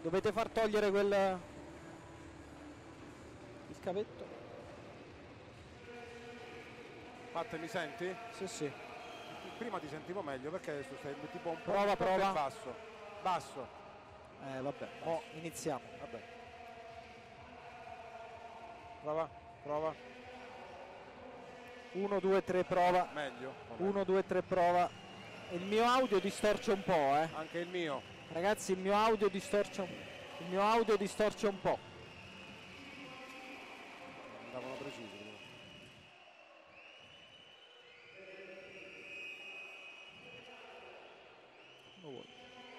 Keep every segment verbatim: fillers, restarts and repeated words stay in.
Dovete far togliere quel il cavetto. Matte, mi senti? Sì, sì. Prima ti sentivo meglio, perché adesso sei tipo un po' Prova, prova. basso. Basso. Eh vabbè, oh, iniziamo. Vabbè. Prova, prova. uno, due, tre, prova. Meglio. uno, due, tre, prova. Il mio audio distorce un po', eh. Anche il mio. Ragazzi, il mio audio distorce un, il mio audio distorce un po'. Andavano precisi. Come vuoi.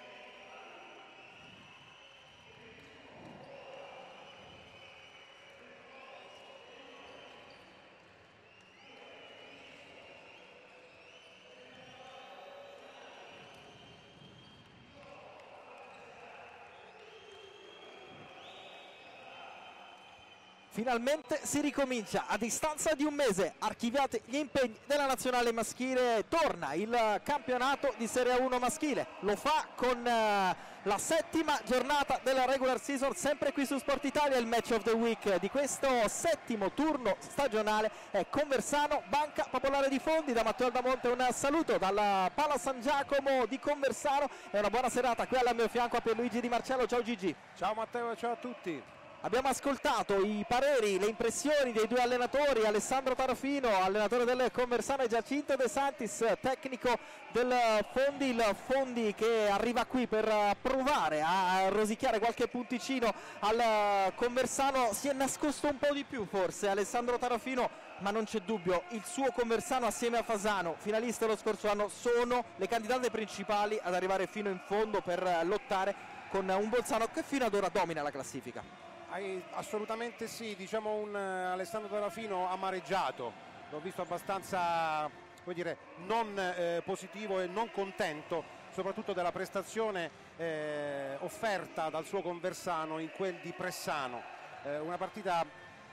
Finalmente si ricomincia, a distanza di un mese, archiviati gli impegni della nazionale maschile, torna il campionato di Serie uno maschile, lo fa con uh, la settima giornata della regular season, sempre qui su Sport Italia. Il match of the week di questo settimo turno stagionale è Conversano Banca Popolare di Fondi. Da Matteo Aldamonte un saluto dalla Pala San Giacomo di Conversano e una buona serata qui al mio fianco a Pierluigi Di Marcello. Ciao Gigi. Ciao Matteo, ciao a tutti. Abbiamo ascoltato i pareri, le impressioni dei due allenatori, Alessandro Tarafino, allenatore del Conversano, e Giacinto De Santis, tecnico del Fondi. Il Fondi che arriva qui per provare a rosicchiare qualche punticino al Conversano. Si è nascosto un po' di più forse Alessandro Tarafino, ma non c'è dubbio, il suo Conversano assieme a Fasano, finalista lo scorso anno, sono le candidate principali ad arrivare fino in fondo per lottare con un Bolzano che fino ad ora domina la classifica. Assolutamente sì, diciamo un uh, Alessandro Tarafino amareggiato, l'ho visto abbastanza, come dire, non eh, positivo e non contento, soprattutto della prestazione eh, offerta dal suo Conversano in quel di Pressano, eh, una partita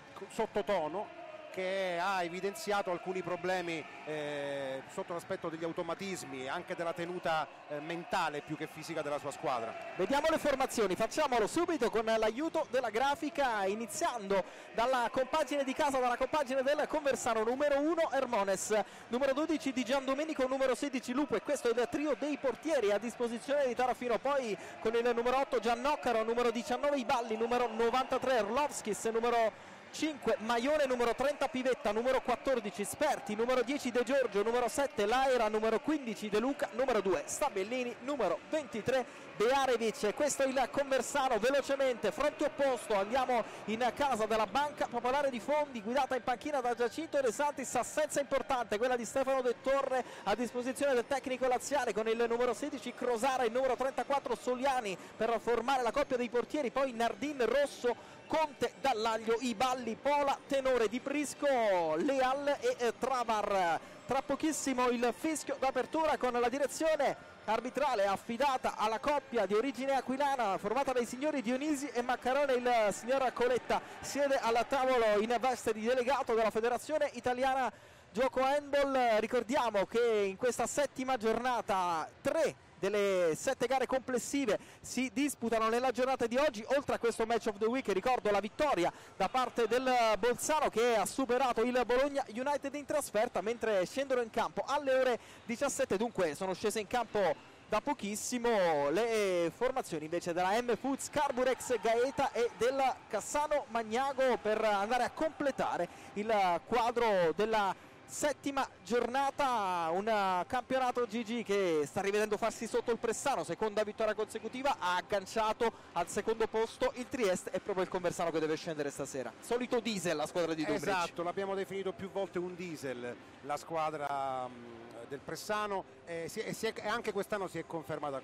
sottotono che ha evidenziato alcuni problemi eh, sotto l'aspetto degli automatismi, anche della tenuta eh, mentale più che fisica della sua squadra. Vediamo le formazioni, facciamolo subito con l'aiuto della grafica, iniziando dalla compagine di casa, dalla compagine del Conversano. Numero uno Ermones, numero dodici Di Giandomenico, numero sedici Lupo, e questo è il trio dei portieri a disposizione di Tarafino. Poi con il numero otto Giannoccaro, numero diciannove Iballi, numero novantatré Erlovskis, numero cinque Maione, numero trenta Pivetta, numero quattordici Sperti, numero dieci De Giorgio, numero sette Laera, numero quindici De Luca, numero due Stabellini, numero ventitré Bearevic. Questo è il Conversano. Velocemente fronte opposto andiamo in casa della Banca Popolare di Fondi, guidata in panchina da Giacinto De Santis. Assenza importante quella di Stefano De Torre a disposizione del tecnico laziale, con il numero sedici Crosara e il numero trentaquattro Soliani per formare la coppia dei portieri. Poi Nardin, Rosso, Conte, Dallaglio, Iballi, Pola, Tenore, Di Prisco, Leal e eh, Travar. Tra pochissimo il fischio d'apertura con la direzione arbitrale affidata alla coppia di origine aquilana formata dai signori Dionisi e Maccarone. Il signor Coletta siede al tavolo in veste di delegato della Federazione Italiana Gioco Handball. Ricordiamo che in questa settima giornata tre delle sette gare complessive si disputano nella giornata di oggi. Oltre a questo match of the week, ricordo la vittoria da parte del Bolzano che ha superato il Bologna United in trasferta, mentre scendono in campo alle ore diciassette. Dunque sono scese in campo da pochissimo le formazioni invece della M Foods, Carburex, Gaeta e del Cassano Magnago per andare a completare il quadro della settima giornata. Un campionato G G che sta rivedendo farsi sotto il Pressano, seconda vittoria consecutiva, ha agganciato al secondo posto il Trieste. È proprio il Conversano che deve scendere stasera, solito diesel la squadra di Dumbric. Esatto, l'abbiamo definito più volte un diesel la squadra mh, del Pressano, e, si, e, si è, e anche quest'anno si è confermata.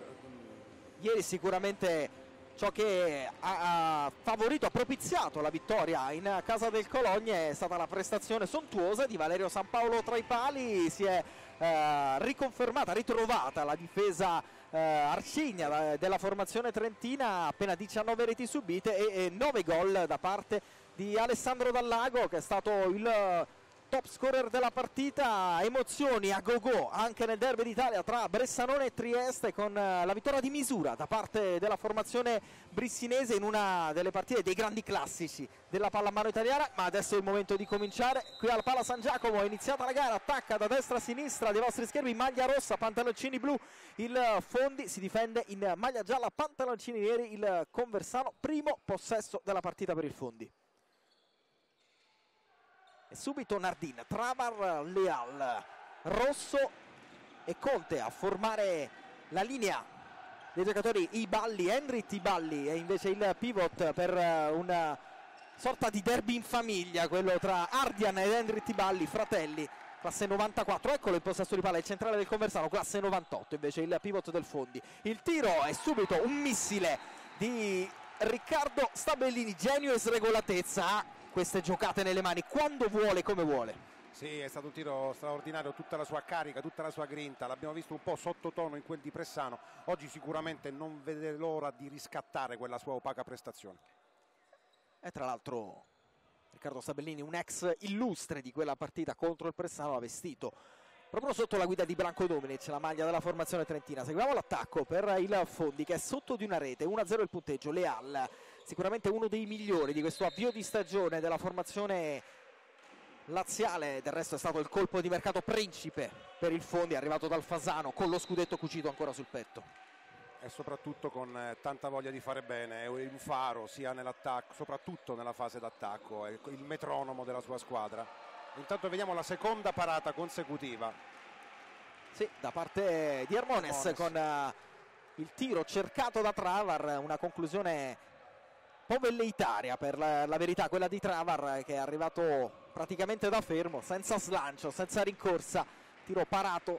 Ieri sicuramente ciò che ha favorito, ha propiziato la vittoria in casa del Cologne è stata la prestazione sontuosa di Valerio Sampaolo tra i pali. Si è eh, riconfermata, ritrovata la difesa eh, arcigna della formazione trentina, appena diciannove reti subite e, e nove gol da parte di Alessandro Dallago, che è stato il top scorer della partita. Emozioni a go-go anche nel derby d'Italia tra Bressanone e Trieste, con la vittoria di misura da parte della formazione brissinese in una delle partite dei grandi classici della pallamano italiana. Ma adesso è il momento di cominciare. Qui al Pala San Giacomo è iniziata la gara, attacca da destra a sinistra dei vostri schermi maglia rossa, pantaloncini blu il Fondi, si difende in maglia gialla, pantaloncini neri il Conversano. Primo possesso della partita per il Fondi. E subito Nardin, Travar, Leal, Rosso e Conte a formare la linea dei giocatori. Iballi, Henry Iballi e invece il pivot per una sorta di derby in famiglia, quello tra Ardian ed Henry Iballi, fratelli, classe novantaquattro. Eccolo il possesso di palla, il centrale del Conversano, classe novantotto invece il pivot del Fondi. Il tiro è subito un missile di Riccardo Stabellini, genio e sregolatezza, queste giocate nelle mani quando vuole, come vuole. Sì, è stato un tiro straordinario, tutta la sua carica, tutta la sua grinta, l'abbiamo visto un po' sottotono in quel di Pressano. Oggi sicuramente non vede l'ora di riscattare quella sua opaca prestazione. E tra l'altro Riccardo Stabellini, un ex illustre di quella partita contro il Pressano, ha vestito proprio sotto la guida di Branko Dominic la maglia della formazione trentina. Seguiamo l'attacco per il Fondi che è sotto di una rete, uno a zero il punteggio. Leal, sicuramente uno dei migliori di questo avvio di stagione della formazione laziale, del resto è stato il colpo di mercato principe per il Fondi, arrivato dal Fasano con lo scudetto cucito ancora sul petto. E soprattutto con eh, tanta voglia di fare bene, è un faro sia nell'attacco, soprattutto nella fase d'attacco, è il metronomo della sua squadra. Intanto vediamo la seconda parata consecutiva. Sì, da parte di Hermones, Hermones. con uh, il tiro cercato da Travar, una conclusione un po' velleitaria per la, la verità, quella di Travar, che è arrivato praticamente da fermo, senza slancio, senza rincorsa, tiro parato,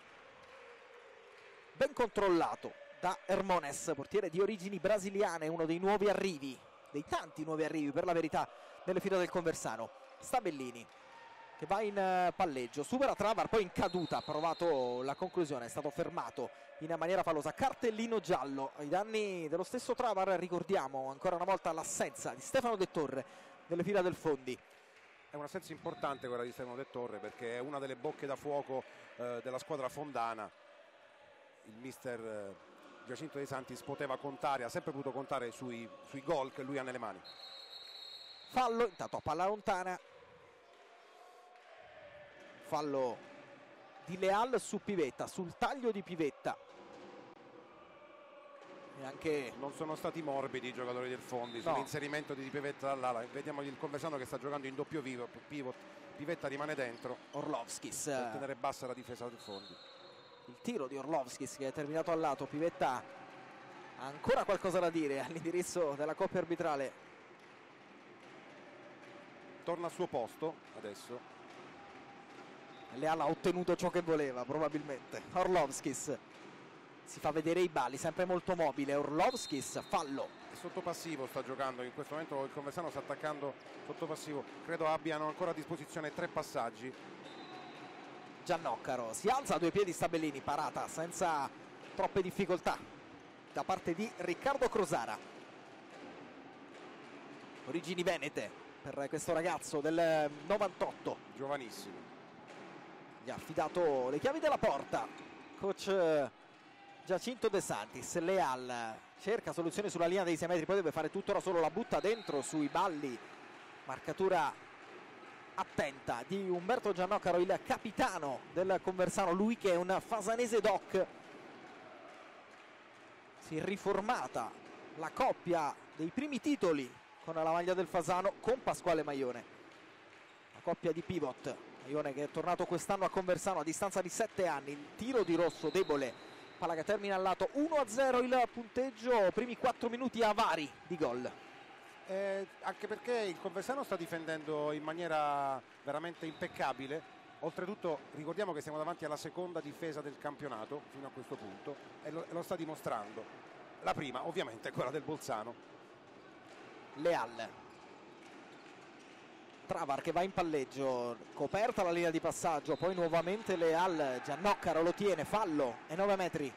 ben controllato da Hermones, portiere di origini brasiliane, uno dei nuovi arrivi, dei tanti nuovi arrivi per la verità nelle fila del Conversano. Stabellini che va in palleggio, supera Travar, poi in caduta, ha provato la conclusione, è stato fermato in maniera fallosa. Cartellino giallo ai danni dello stesso Travar. Ricordiamo ancora una volta l'assenza di Stefano De Torre nelle fila del Fondi. È un'assenza importante quella di Stefano De Torre, perché è una delle bocche da fuoco eh, della squadra fondana. Il mister eh, Giacinto De Santis poteva contare, ha sempre potuto contare sui, sui gol che lui ha nelle mani. Fallo, intanto a palla lontana, fallo di Leal su Pivetta, sul taglio di Pivetta. E anche non sono stati morbidi i giocatori del Fondi, no, sull'inserimento di Pivetta dall'ala. Vediamo il Conversano che sta giocando in doppio vivo, pivot, Pivetta rimane dentro. Orlovskis per tenere bassa la difesa del Fondi. Il tiro di Orlovskis che è terminato al lato. Pivetta ha ancora qualcosa da dire all'indirizzo della coppia arbitrale. Torna al suo posto adesso. Leal ha ottenuto ciò che voleva probabilmente. Orlovskis si fa vedere i balli, sempre molto mobile. Orlovskis, fallo. È sotto passivo, sta giocando in questo momento il Conversano, sta attaccando sotto passivo. Credo abbiano ancora a disposizione tre passaggi. Giannoccaro si alza a due piedi. Stabellini, parata senza troppe difficoltà da parte di Riccardo Crosara. Origini venete per questo ragazzo del novantotto, giovanissimo. Gli ha affidato le chiavi della porta coach Giacinto De Santis. Leal cerca soluzioni sulla linea dei sei metri, poi deve fare tutto da solo, la butta dentro sui balli. Marcatura attenta di Umberto Giannoccaro, il capitano del Conversano, lui che è un fasanese doc. Si è riformata la coppia dei primi titoli con la maglia del Fasano con Pasquale Maione, la coppia di pivot. Maione che è tornato quest'anno a Conversano a distanza di sette anni. Il tiro di Rosso debole, palla che termina al lato. Uno a zero il punteggio, primi quattro minuti avari di gol. Eh, anche perché il Conversano sta difendendo in maniera veramente impeccabile. Oltretutto ricordiamo che siamo davanti alla seconda difesa del campionato fino a questo punto e lo, lo sta dimostrando. La prima ovviamente è quella del Bolzano. Leal, Travar che va in palleggio, coperta la linea di passaggio, poi nuovamente Leal. Giannoccaro lo tiene, fallo e nove metri.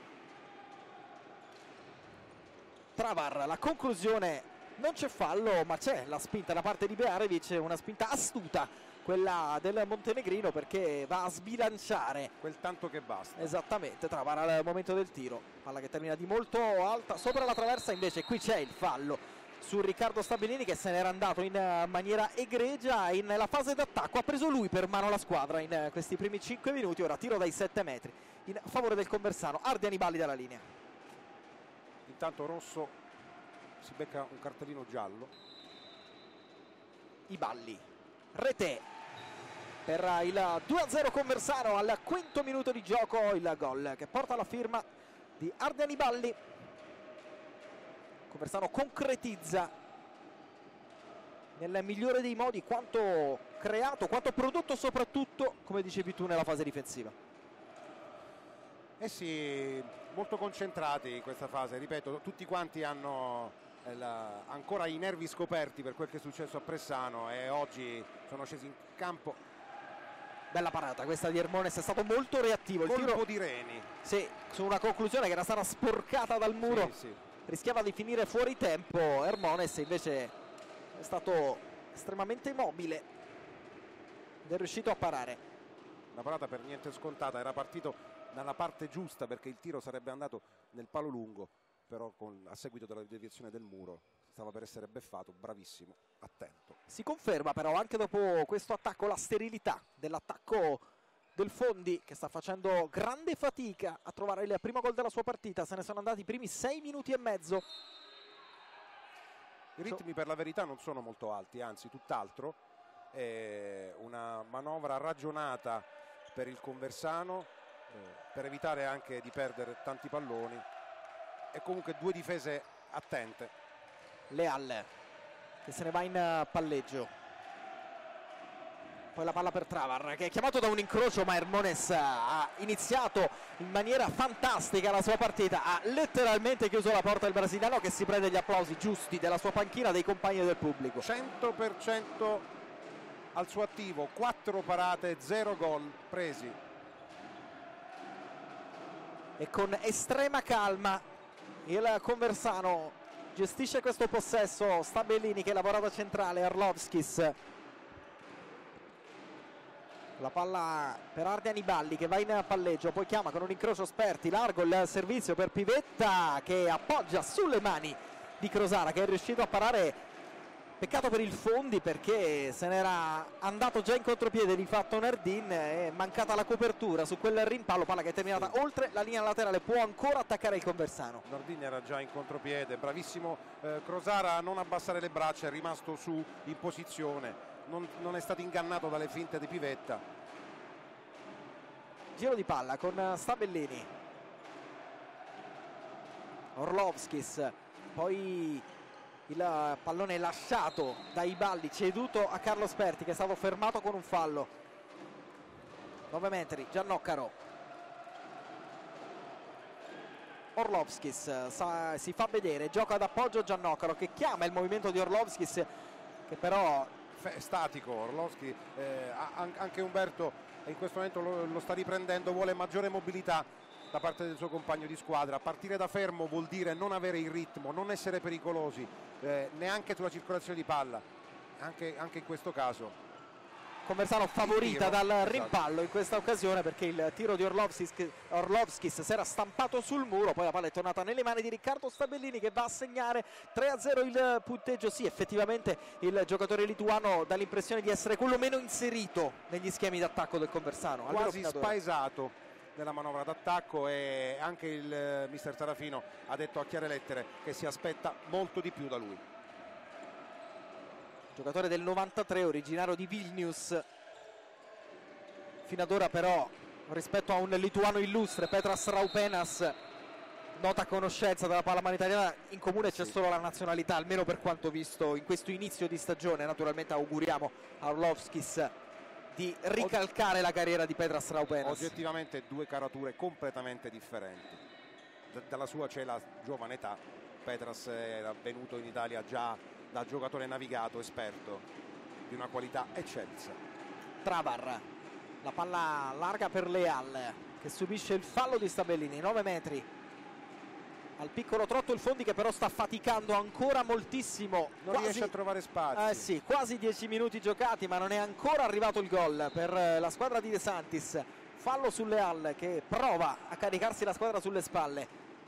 Travar, la conclusione, non c'è fallo ma c'è la spinta da parte di Bearevic, una spinta astuta quella del montenegrino, perché va a sbilanciare quel tanto che basta. Esattamente, Travar al momento del tiro, palla che termina di molto alta sopra la traversa. Invece qui c'è il fallo su Riccardo Stabellini, che se n'era andato in maniera egregia. In la fase d'attacco ha preso lui per mano la squadra in questi primi cinque minuti. Ora tiro dai sette metri in favore del Conversano. Ardiani Balli dalla linea. Intanto Rosso si becca un cartellino giallo. I Balli, rete per il due a zero Conversano al quinto minuto di gioco, il gol che porta alla firma di Ardiani Balli. Conversano concretizza nel migliore dei modi quanto creato, quanto prodotto, soprattutto come dicevi tu nella fase difensiva. Eh sì, molto concentrati in questa fase, ripeto, tutti quanti hanno la, ancora i nervi scoperti per quel che è successo a Pressano, e oggi sono scesi in campo. Bella parata questa di Hermones, è stato molto reattivo il colpo tiro di Reni, sì, su una conclusione che era stata sporcata dal muro. Sì, sì. Rischiava di finire fuori tempo. Hermones invece è stato estremamente mobile ed è riuscito a parare. La parata per niente scontata, era partito dalla parte giusta perché il tiro sarebbe andato nel palo lungo, però con, a seguito della deviazione del muro stava per essere beffato. Bravissimo, attento. Si conferma però anche dopo questo attacco la sterilità dell'attacco del Fondi, che sta facendo grande fatica a trovare il primo gol della sua partita. Se ne sono andati i primi sei minuti e mezzo. I ritmi per la verità non sono molto alti, anzi tutt'altro. È una manovra ragionata per il Conversano, eh, per evitare anche di perdere tanti palloni, e comunque due difese attente. Leal che se ne va in palleggio. Poi la palla per Travar, che è chiamato da un incrocio, ma Hermones ha iniziato in maniera fantastica la sua partita, ha letteralmente chiuso la porta del brasiliano, che si prende gli applausi giusti della sua panchina, dei compagni e del pubblico. cento per cento al suo attivo, quattro parate, zero gol presi. E con estrema calma il Conversano gestisce questo possesso. Stabellini che lavora da centrale, Arlovskis. La palla per Ardiani Balli che va in palleggio, poi chiama con un incrocio Sperti, largo il servizio per Pivetta che appoggia sulle mani di Crosara, che è riuscito a parare. Peccato per il Fondi, perché se n'era andato già in contropiede di fatto Nardin, è mancata la copertura su quel rimpallo, palla che è terminata sì. oltre la linea laterale, può ancora attaccare il Conversano. Nardin era già in contropiede, bravissimo eh, Crosara a non abbassare le braccia, è rimasto su in posizione. Non, non è stato ingannato dalle finte di Pivetta. Giro di palla con Stabellini, Orlovskis, poi il pallone lasciato dai Balli, ceduto a Carlo Sperti, che è stato fermato con un fallo. nove metri, Giannoccaro. Orlovskis sa, si fa vedere, gioca d'appoggio Giannoccaro, che chiama il movimento di Orlovskis, che però è statico. Orlovskis, eh, anche Umberto in questo momento lo, lo sta riprendendo, vuole maggiore mobilità da parte del suo compagno di squadra. Partire da fermo vuol dire non avere il ritmo, non essere pericolosi, eh, neanche sulla circolazione di palla, anche, anche in questo caso. Conversano favorita tiro, dal esatto. rimpallo in questa occasione, perché il tiro di Orlovskis, Orlovskis si era stampato sul muro, poi la palla è tornata nelle mani di Riccardo Stabellini, che va a segnare tre a zero il punteggio. Sì, effettivamente il giocatore lituano dà l'impressione di essere quello meno inserito negli schemi d'attacco del Conversano, quasi spaesato nella manovra d'attacco, e anche il eh, mister Tarafino ha detto a chiare lettere che si aspetta molto di più da lui. Giocatore del novantatré, originario di Vilnius. Fino ad ora però, rispetto a un lituano illustre, Petras Raupenas, nota conoscenza della pallamano italiana, in comune c'è sì. solo la nazionalità, almeno per quanto visto in questo inizio di stagione. Naturalmente auguriamo a Orlovskis di ricalcare la carriera di Petras Raupenas. Oggettivamente due carature completamente differenti. D- dalla sua c'è la giovane età. Petras era venuto in Italia già da giocatore navigato, esperto, di una qualità eccelsa. Travar, la palla larga per Leal, che subisce il fallo di Stabellini, nove metri. al piccolo trotto il Fondi, che però sta faticando ancora moltissimo, non quasi, riesce a trovare spazio. eh sì, quasi dieci minuti giocati, ma non è ancora arrivato il gol per la squadra di De Santis. Fallo su Leal che prova a caricarsi la squadra sulle spalle.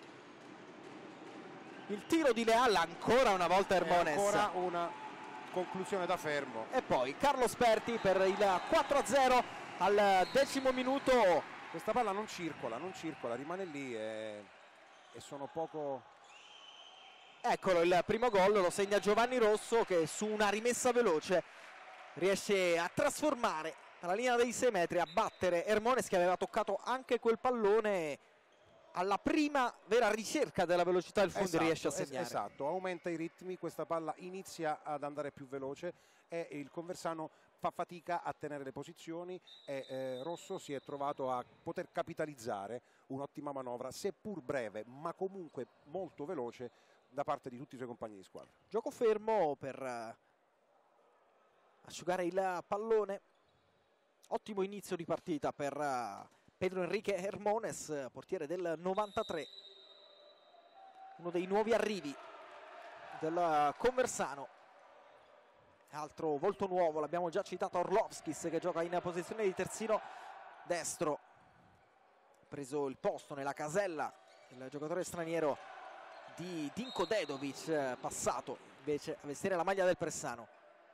Il tiro di Leal, ancora una volta Hermones, ancora una conclusione da fermo, e poi Carlos Perti per il quattro a zero al decimo minuto. Questa palla non circola, non circola, rimane lì e, e sono poco... Eccolo il primo gol, lo segna Giovanni Rosso, che su una rimessa veloce riesce a trasformare alla linea dei sei metri, a battere Hermones, che aveva toccato anche quel pallone. Alla prima vera ricerca della velocità il Fondi esatto, riesce a segnare. Esatto, aumenta i ritmi, questa palla inizia ad andare più veloce e il Conversano fa fatica a tenere le posizioni e eh, Rosso si è trovato a poter capitalizzare un'ottima manovra, seppur breve ma comunque molto veloce, da parte di tutti i suoi compagni di squadra. Gioco fermo per uh, asciugare il pallone. Ottimo inizio di partita per uh, Pedro Enrique Hermones, portiere del novantatré, uno dei nuovi arrivi del Conversano. Altro volto nuovo, l'abbiamo già citato, Orlovskis, che gioca in posizione di terzino destro. Ha preso il posto nella casella il giocatore straniero di Dinko Dedovic, passato invece a vestire la maglia del Pressano.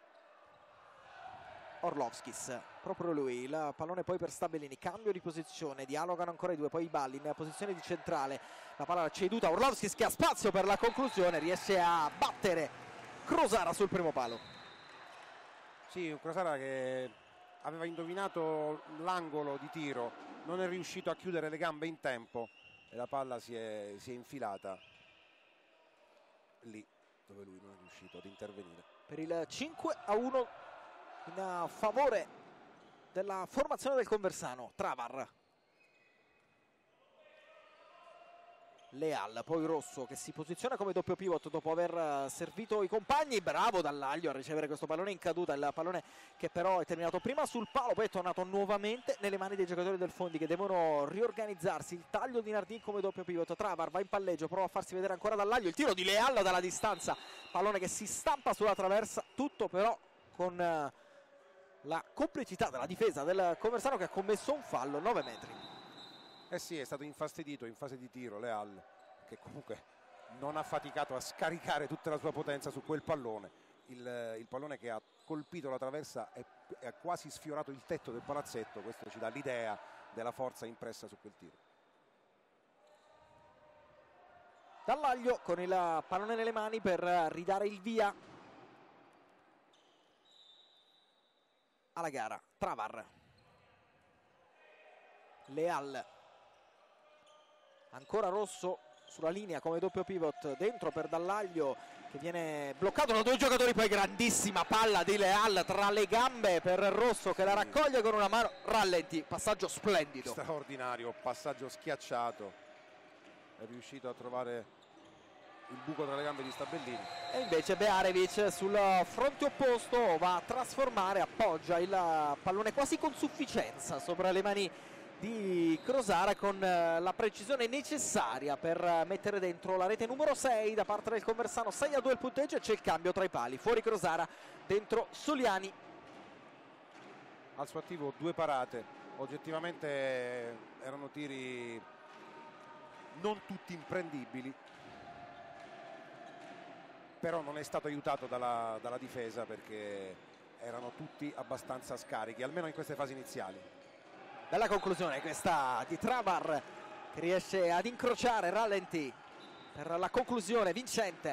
Orlovskis, proprio lui, il pallone poi per Stabellini, cambio di posizione, dialogano ancora i due, poi Balli in posizione di centrale, la palla ceduta, Orlovskis che ha spazio per la conclusione, riesce a battere Crosara sul primo palo. Sì, un Crosara che aveva indovinato l'angolo di tiro, non è riuscito a chiudere le gambe in tempo e la palla si è, si è infilata lì dove lui non è riuscito ad intervenire. Per il cinque a uno in favore della formazione del Conversano, Travar. Leal, poi Rosso che si posiziona come doppio pivot dopo aver servito i compagni. Bravo Dallaglio a ricevere questo pallone in caduta, il pallone che però è terminato prima sul palo, poi è tornato nuovamente nelle mani dei giocatori del Fondi, che devono riorganizzarsi. Il taglio di Nardin come doppio pivot, Travar va in palleggio, prova a farsi vedere ancora Dallaglio, il tiro di Leal dalla distanza, pallone che si stampa sulla traversa, tutto però con la complicità della difesa del Conversano, che ha commesso un fallo, nove metri. Eh sì, è stato infastidito in fase di tiro Leal, che comunque non ha faticato a scaricare tutta la sua potenza su quel pallone. Il, il pallone che ha colpito la traversa è, è quasi sfiorato il tetto del palazzetto, questo ci dà l'idea della forza impressa su quel tiro. Dallaglio con il pallone nelle mani per ridare il via alla gara. Travar, Leal, ancora Rosso sulla linea come doppio pivot, dentro per Dallaglio che viene bloccato da due giocatori, poi grandissima palla di Leal tra le gambe per Rosso che la raccoglie con una mano, rallenti, passaggio splendido, straordinario, passaggio schiacciato, è riuscito a trovare il buco tra le gambe di Stabellini. E invece Bearevic sul fronte opposto va a trasformare, appoggia il pallone quasi con sufficienza sopra le mani di Crosara, con la precisione necessaria per mettere dentro la rete numero sei da parte del Conversano. Sei a due il punteggio e c'è il cambio tra i pali, fuori Crosara, dentro Soliani. Al suo attivo due parate, oggettivamente erano tiri non tutti imprendibili, però non è stato aiutato dalla, dalla difesa, perché erano tutti abbastanza scarichi, almeno in queste fasi iniziali. Bella conclusione questa di Travar, che riesce ad incrociare rallenti per la conclusione vincente.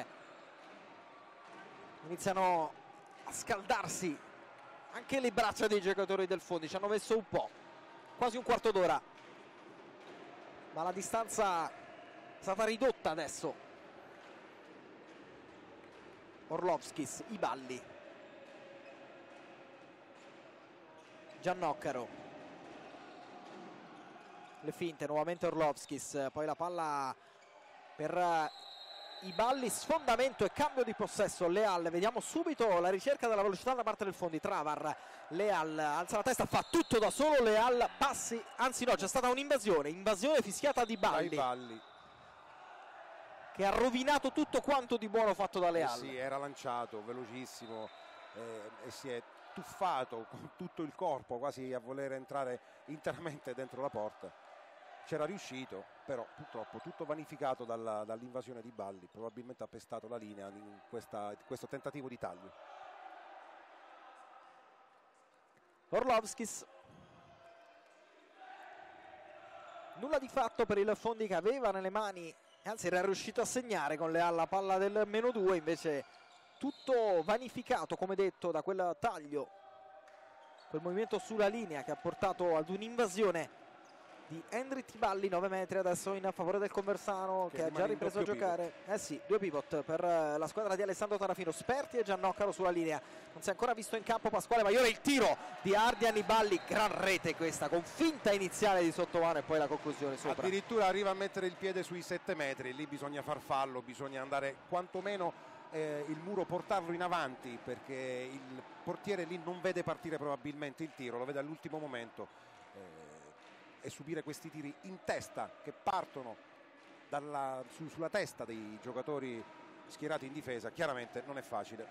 Iniziano a scaldarsi anche le braccia dei giocatori del Fondi, ci hanno messo un po', quasi un quarto d'ora, ma la distanza è stata ridotta adesso. Orlovskis, i balli, Giannoccaro, le finte, nuovamente Orlovskis, poi la palla per i balli, sfondamento e cambio di possesso. Leal, vediamo subito la ricerca della velocità da parte del Fondi. Travar, Leal alza la testa, fa tutto da solo, Leal passi, anzi no, c'è stata un'invasione, invasione fischiata di Balli. Balli. che ha rovinato tutto quanto di buono fatto da Leal. Eh sì, era lanciato velocissimo eh, e si è tuffato con tutto il corpo quasi a voler entrare interamente dentro la porta. C'era riuscito, però purtroppo tutto vanificato dalla, dall'invasione di Balli, probabilmente ha pestato la linea in questa, questo tentativo di taglio. Orlovskis, nulla di fatto per il Fondi, che aveva nelle mani, anzi era riuscito a segnare con Leal la palla del meno due, invece tutto vanificato come detto da quel taglio, quel movimento sulla linea che ha portato ad un'invasione di Henry Tiballi. Nove metri adesso in favore del Conversano, che, che ha già ripreso a giocare. Pivot. Eh sì, due pivot per la squadra di Alessandro Tarafino, Sperti e Giannoccaro sulla linea. Non si è ancora visto in campo Pasquale Maiore, il tiro di Ardian Iballi, gran rete questa, con finta iniziale di sottomano e poi la conclusione sopra. Addirittura arriva a mettere il piede sui sette metri, lì bisogna far fallo, bisogna andare quantomeno eh, il muro, portarlo in avanti, perché il portiere lì non vede partire probabilmente il tiro, lo vede all'ultimo momento. Eh, e subire questi tiri in testa che partono dalla, su, sulla testa dei giocatori schierati in difesa chiaramente non è facile.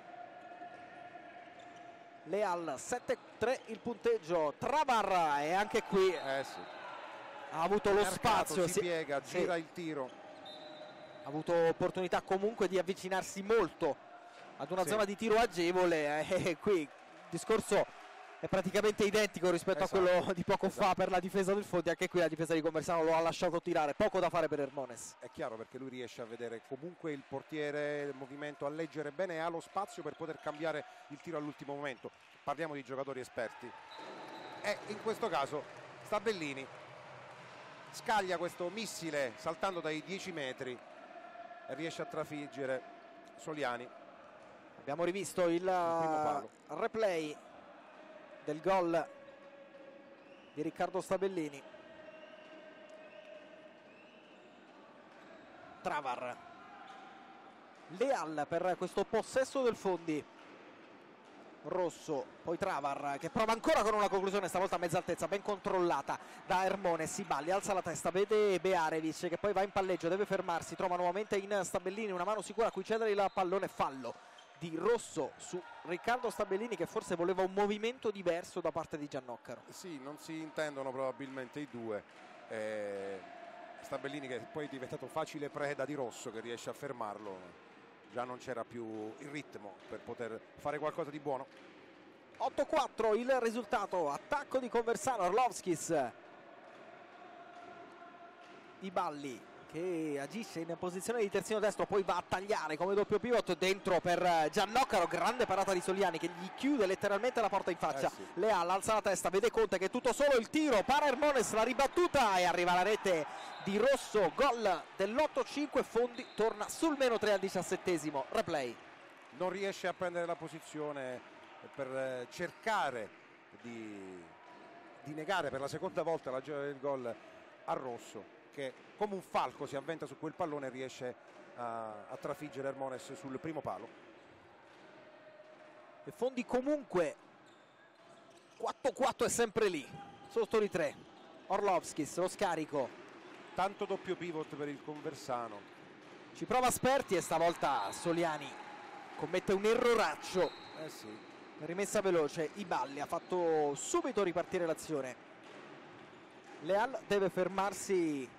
Leal sette tre il punteggio. Travar, e anche qui eh sì. ha avuto lo Mercato, spazio, si si piega, sì. gira il tiro, ha avuto opportunità comunque di avvicinarsi molto ad una sì. zona di tiro agevole, e eh, qui il discorso è praticamente identico rispetto esatto. a quello di poco esatto. fa per la difesa del Fondi. Anche qui la difesa di Conversano lo ha lasciato tirare, poco da fare per Hermones. È chiaro, perché lui riesce a vedere comunque il portiere, il movimento, a leggere bene e ha lo spazio per poter cambiare il tiro all'ultimo momento. Parliamo di giocatori esperti e in questo caso Stabellini scaglia questo missile saltando dai dieci metri e riesce a trafiggere Soliani. Abbiamo rivisto il, il replay del gol di Riccardo Stabellini. Travar, Leal per questo possesso del Fondi, Rosso, poi Travar che prova ancora con una conclusione, stavolta a mezza altezza, ben controllata da Hermones. Iballi alza la testa, vede Bearevic che poi va in palleggio, deve fermarsi, trova nuovamente in Stabellini una mano sicura a cui cedere il pallone. Fallo di Rosso su Riccardo Stabellini, che forse voleva un movimento diverso da parte di Giannoccaro. Sì, non si intendono probabilmente i due. eh, Stabellini che poi è diventato facile preda di Rosso, che riesce a fermarlo, già non c'era più il ritmo per poter fare qualcosa di buono. otto quattro il risultato, attacco di Conversano. Orlovskis, Iballi che agisce in posizione di terzino destro, poi va a tagliare come doppio pivot dentro per Giannoccaro, grande parata di Soliani che gli chiude letteralmente la porta in faccia. eh sì. Leal alza la testa, vede Conte che è tutto solo, il tiro para Hermones, la ribattuta e arriva la rete di Rosso, gol dell'otto cinque. Fondi torna sul meno tre al diciassettesimo. Replay, non riesce a prendere la posizione per cercare di, di negare per la seconda volta la gioia del gol a Rosso, che come un falco si avventa su quel pallone e riesce a, a trafiggere Hermones sul primo palo. e Fondi comunque quattro quattro è sempre lì sotto di tre. Orlovskis, lo scarico, Tanto doppio pivot per il Conversano. ci prova Sperti e stavolta Soliani commette un erroraccio. Eh sì. Rimessa veloce, Iballi ha fatto subito ripartire l'azione. Leal deve fermarsi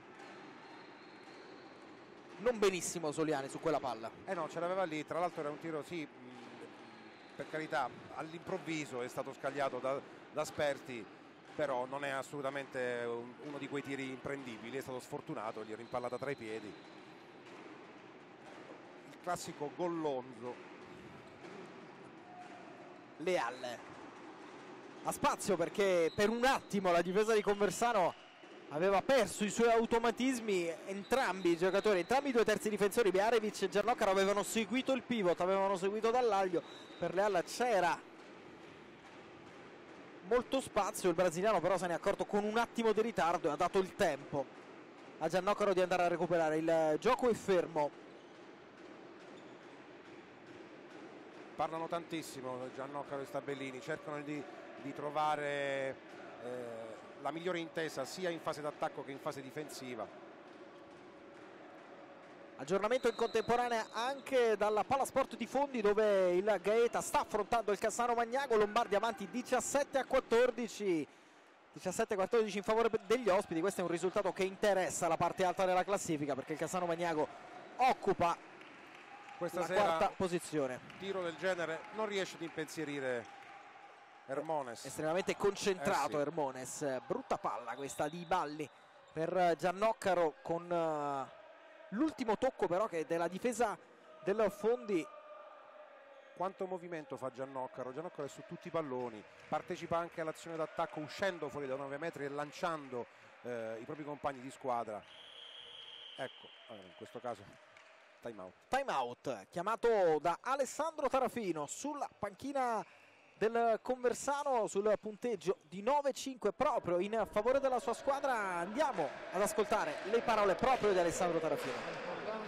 non benissimo Soliani su quella palla. Eh no, ce l'aveva lì, tra l'altro era un tiro, sì, per carità, all'improvviso è stato scagliato da, da Sperti, però non è assolutamente un, uno di quei tiri imprendibili, è stato sfortunato, gli è rimpallata tra i piedi. Il classico gollonzo. Leal ha spazio perché per un attimo la difesa di Conversano aveva perso i suoi automatismi. Entrambi i giocatori, entrambi i due terzi difensori, Bearevic e Giannoccaro, avevano seguito il pivot, avevano seguito dall'aglio. Per Leal c'era molto spazio, il brasiliano però se ne è accorto con un attimo di ritardo e ha dato il tempo a Giannoccaro di andare a recuperare. Il gioco è fermo. Parlano tantissimo Giannoccaro e Stabellini, cercano di, di trovare eh, la migliore intesa sia in fase d'attacco che in fase difensiva. Aggiornamento in contemporanea anche dalla Palasport di Fondi, dove il Gaeta sta affrontando il Cassano Magnago. Lombardi avanti diciassette a quattordici, diciassette a quattordici in favore degli ospiti. Questo è un risultato che interessa la parte alta della classifica, perché il Cassano Magnago occupa questa la sera, quarta posizione. Tiro del genere non riesce ad impensierire Hermones. Estremamente concentrato, eh sì. Hermones. Brutta palla questa di Balli per Giannoccaro, con uh, l'ultimo tocco però che è della difesa del Fondi. Quanto movimento fa Giannoccaro? Giannoccaro è su tutti i palloni, partecipa anche all'azione d'attacco uscendo fuori da nove metri e lanciando eh, i propri compagni di squadra. Ecco, in questo caso time out. Time out chiamato da Alessandro Tarafino sulla panchina del Conversano, sul punteggio di nove a cinque proprio in favore della sua squadra. Andiamo ad ascoltare le parole proprio di Alessandro Tarafino.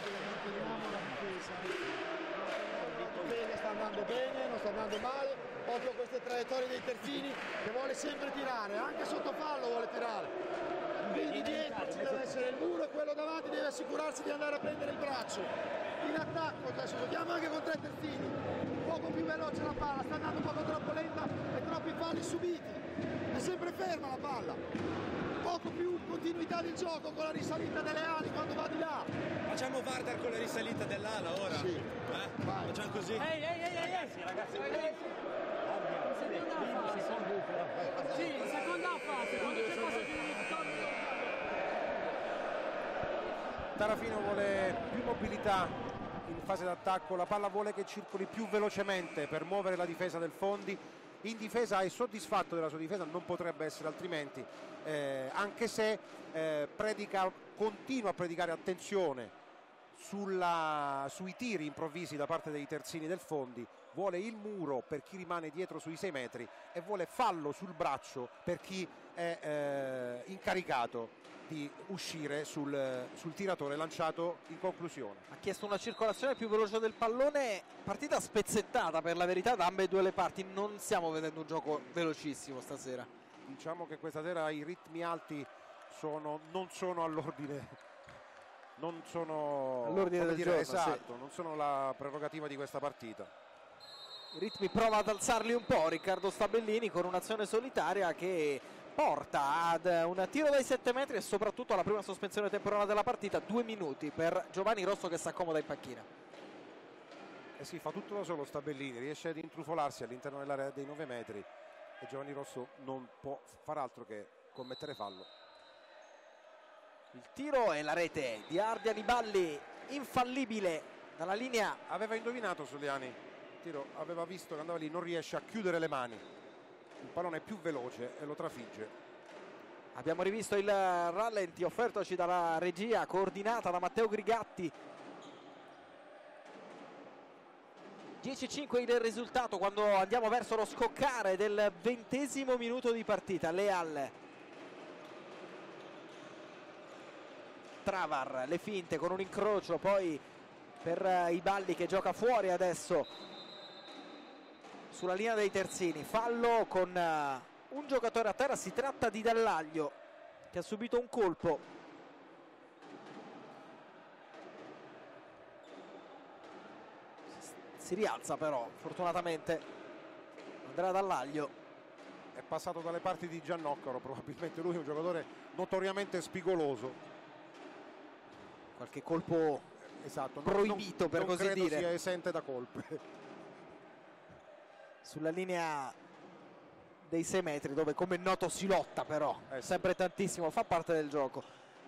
Sta andando bene, non sta andando male, occhio a queste traiettorie dei terzini che vuole sempre tirare, anche sotto fallo vuole tirare, quindi dietro ci deve essere il muro e quello davanti deve assicurarsi di andare a prendere il braccio. In attacco adesso giochiamo anche con tre terzini, poco più veloce la palla, sta andando un po' troppo lenta e troppi falli subiti, è sempre ferma la palla, poco più continuità di gioco con la risalita delle ali quando va di là. Facciamo Vardar con la risalita dell'ala ora? Sì. Eh? Facciamo così? Ehi, ehi, ehi, ehi, ehi. Ragazzi, ragazzi. Seconda fase. Sì, seconda fase, quando c'è cosa di Tarafino vuole più mobilità in fase d'attacco, la palla vuole che circoli più velocemente per muovere la difesa del Fondi. In difesa è soddisfatto della sua difesa, non potrebbe essere altrimenti, eh, anche se eh, predica, continua a predicare attenzione sulla, sui tiri improvvisi da parte dei terzini del Fondi. Vuole il muro per chi rimane dietro sui sei metri e vuole fallo sul braccio per chi è eh, incaricato di uscire sul, sul tiratore lanciato in conclusione. Ha chiesto una circolazione più veloce del pallone, partita spezzettata per la verità da ambedue le parti, non stiamo vedendo un gioco velocissimo stasera. Diciamo che questa sera i ritmi alti sono, non sono all'ordine, non sono all'ordine del dire, giorno, esatto, sì. Non sono la prerogativa di questa partita. I ritmi prova ad alzarli un po' Riccardo Stabellini con un'azione solitaria che porta ad un tiro dai sette metri e soprattutto alla prima sospensione temporanea della partita. Due minuti per Giovanni Rosso che si accomoda in panchina. Eh sì, fa tutto da solo Stabellini, riesce ad intrufolarsi all'interno dell'area dei nove metri e Giovanni Rosso non può far altro che commettere fallo. Il tiro e la rete di Ardiani Balli, infallibile dalla linea. Aveva indovinato Soliani, il tiro aveva visto che andava lì, non riesce a chiudere le mani. Il pallone è più veloce e lo trafigge. Abbiamo rivisto il rallenti offertoci dalla regia coordinata da Matteo Grigatti. dieci a cinque il risultato quando andiamo verso lo scoccare del ventesimo minuto di partita. Leal, Travar, le finte con un incrocio poi per i Balli che gioca fuori adesso sulla linea dei terzini. Fallo con uh, un giocatore a terra, si tratta di Dallaglio che ha subito un colpo. Si rialza però fortunatamente Andrea Dallaglio. È passato dalle parti di Giannoccaro, probabilmente lui è un giocatore notoriamente spigoloso. Qualche colpo esatto, proibito non, per non così credo dire. sia esente da colpe. Sulla linea dei sei metri dove come è noto si lotta però eh sì. sempre tantissimo, fa parte del gioco.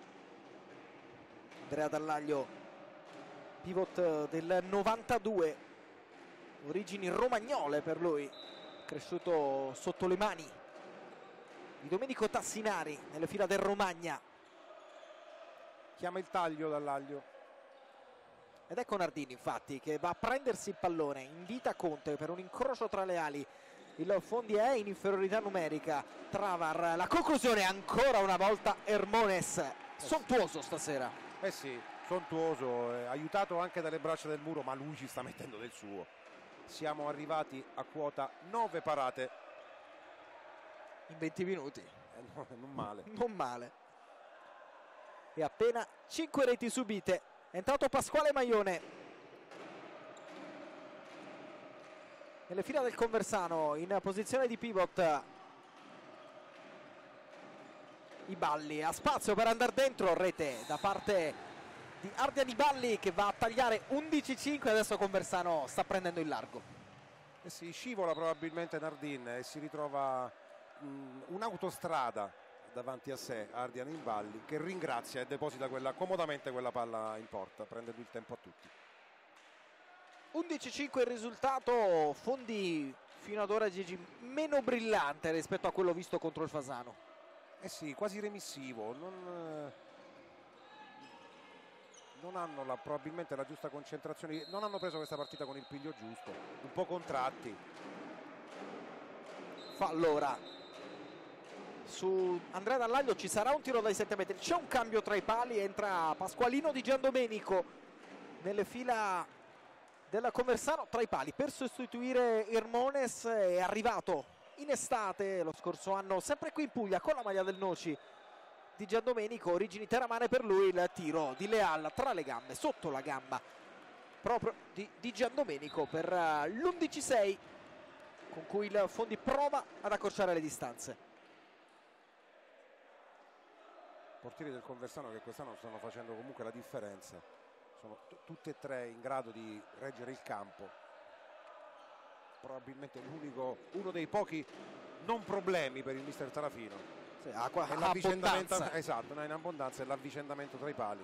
Andrea Dallaglio, pivot del novantadue, origini romagnole per lui, cresciuto sotto le mani di Domenico Tassinari nelle fila del Romagna. Chiama il taglio Dallaglio. Ed ecco Nardini infatti che va a prendersi il pallone, invita Conte per un incrocio tra le ali. Il Fondi è in inferiorità numerica. Travar, la conclusione ancora una volta Hermones, sontuoso stasera. Eh sì, sontuoso, eh, aiutato anche dalle braccia del muro, ma lui ci sta mettendo del suo. Siamo arrivati a quota nove parate. In venti minuti. Eh, no, non male. Non male. E appena cinque reti subite È entrato Pasquale Maione nelle fila del Conversano in posizione di pivot. I Balli ha spazio per andare dentro, rete da parte di Ardian Iballi che va a tagliare undici cinque. Adesso Conversano sta prendendo il largo. E si scivola probabilmente Nardin e si ritrova un'autostrada davanti a sé, Ardian Iballi, che ringrazia e deposita quella, comodamente quella palla in porta, prende il tempo a tutti. undici cinque il risultato. Fondi fino ad ora, Gigi, meno brillante rispetto a quello visto contro il Fasano. Eh sì, quasi remissivo, non, non hanno la, probabilmente la giusta concentrazione, non hanno preso questa partita con il piglio giusto, un po' contratti. Fa allora su Andrea Dallaglio, ci sarà un tiro dai sette metri, c'è un cambio tra i pali, entra Pasqualino Di Giandomenico nelle fila della Conversano tra i pali per sostituire Hermones. È arrivato in estate lo scorso anno sempre qui in Puglia con la maglia del Noci Di Giandomenico, origini teramane per lui. Il tiro di Leal tra le gambe, sotto la gamba proprio di Di Giandomenico per l'undici sei con cui il Fondi prova ad accorciare le distanze. Portieri del Conversano che quest'anno stanno facendo comunque la differenza, sono tutti e tre in grado di reggere il campo. Probabilmente l'unico, uno dei pochi non problemi per il mister Tarafino. Sì, ha qua, è l'avvicendamento, esatto, no, in abbondanza è l'avvicendamento tra i pali.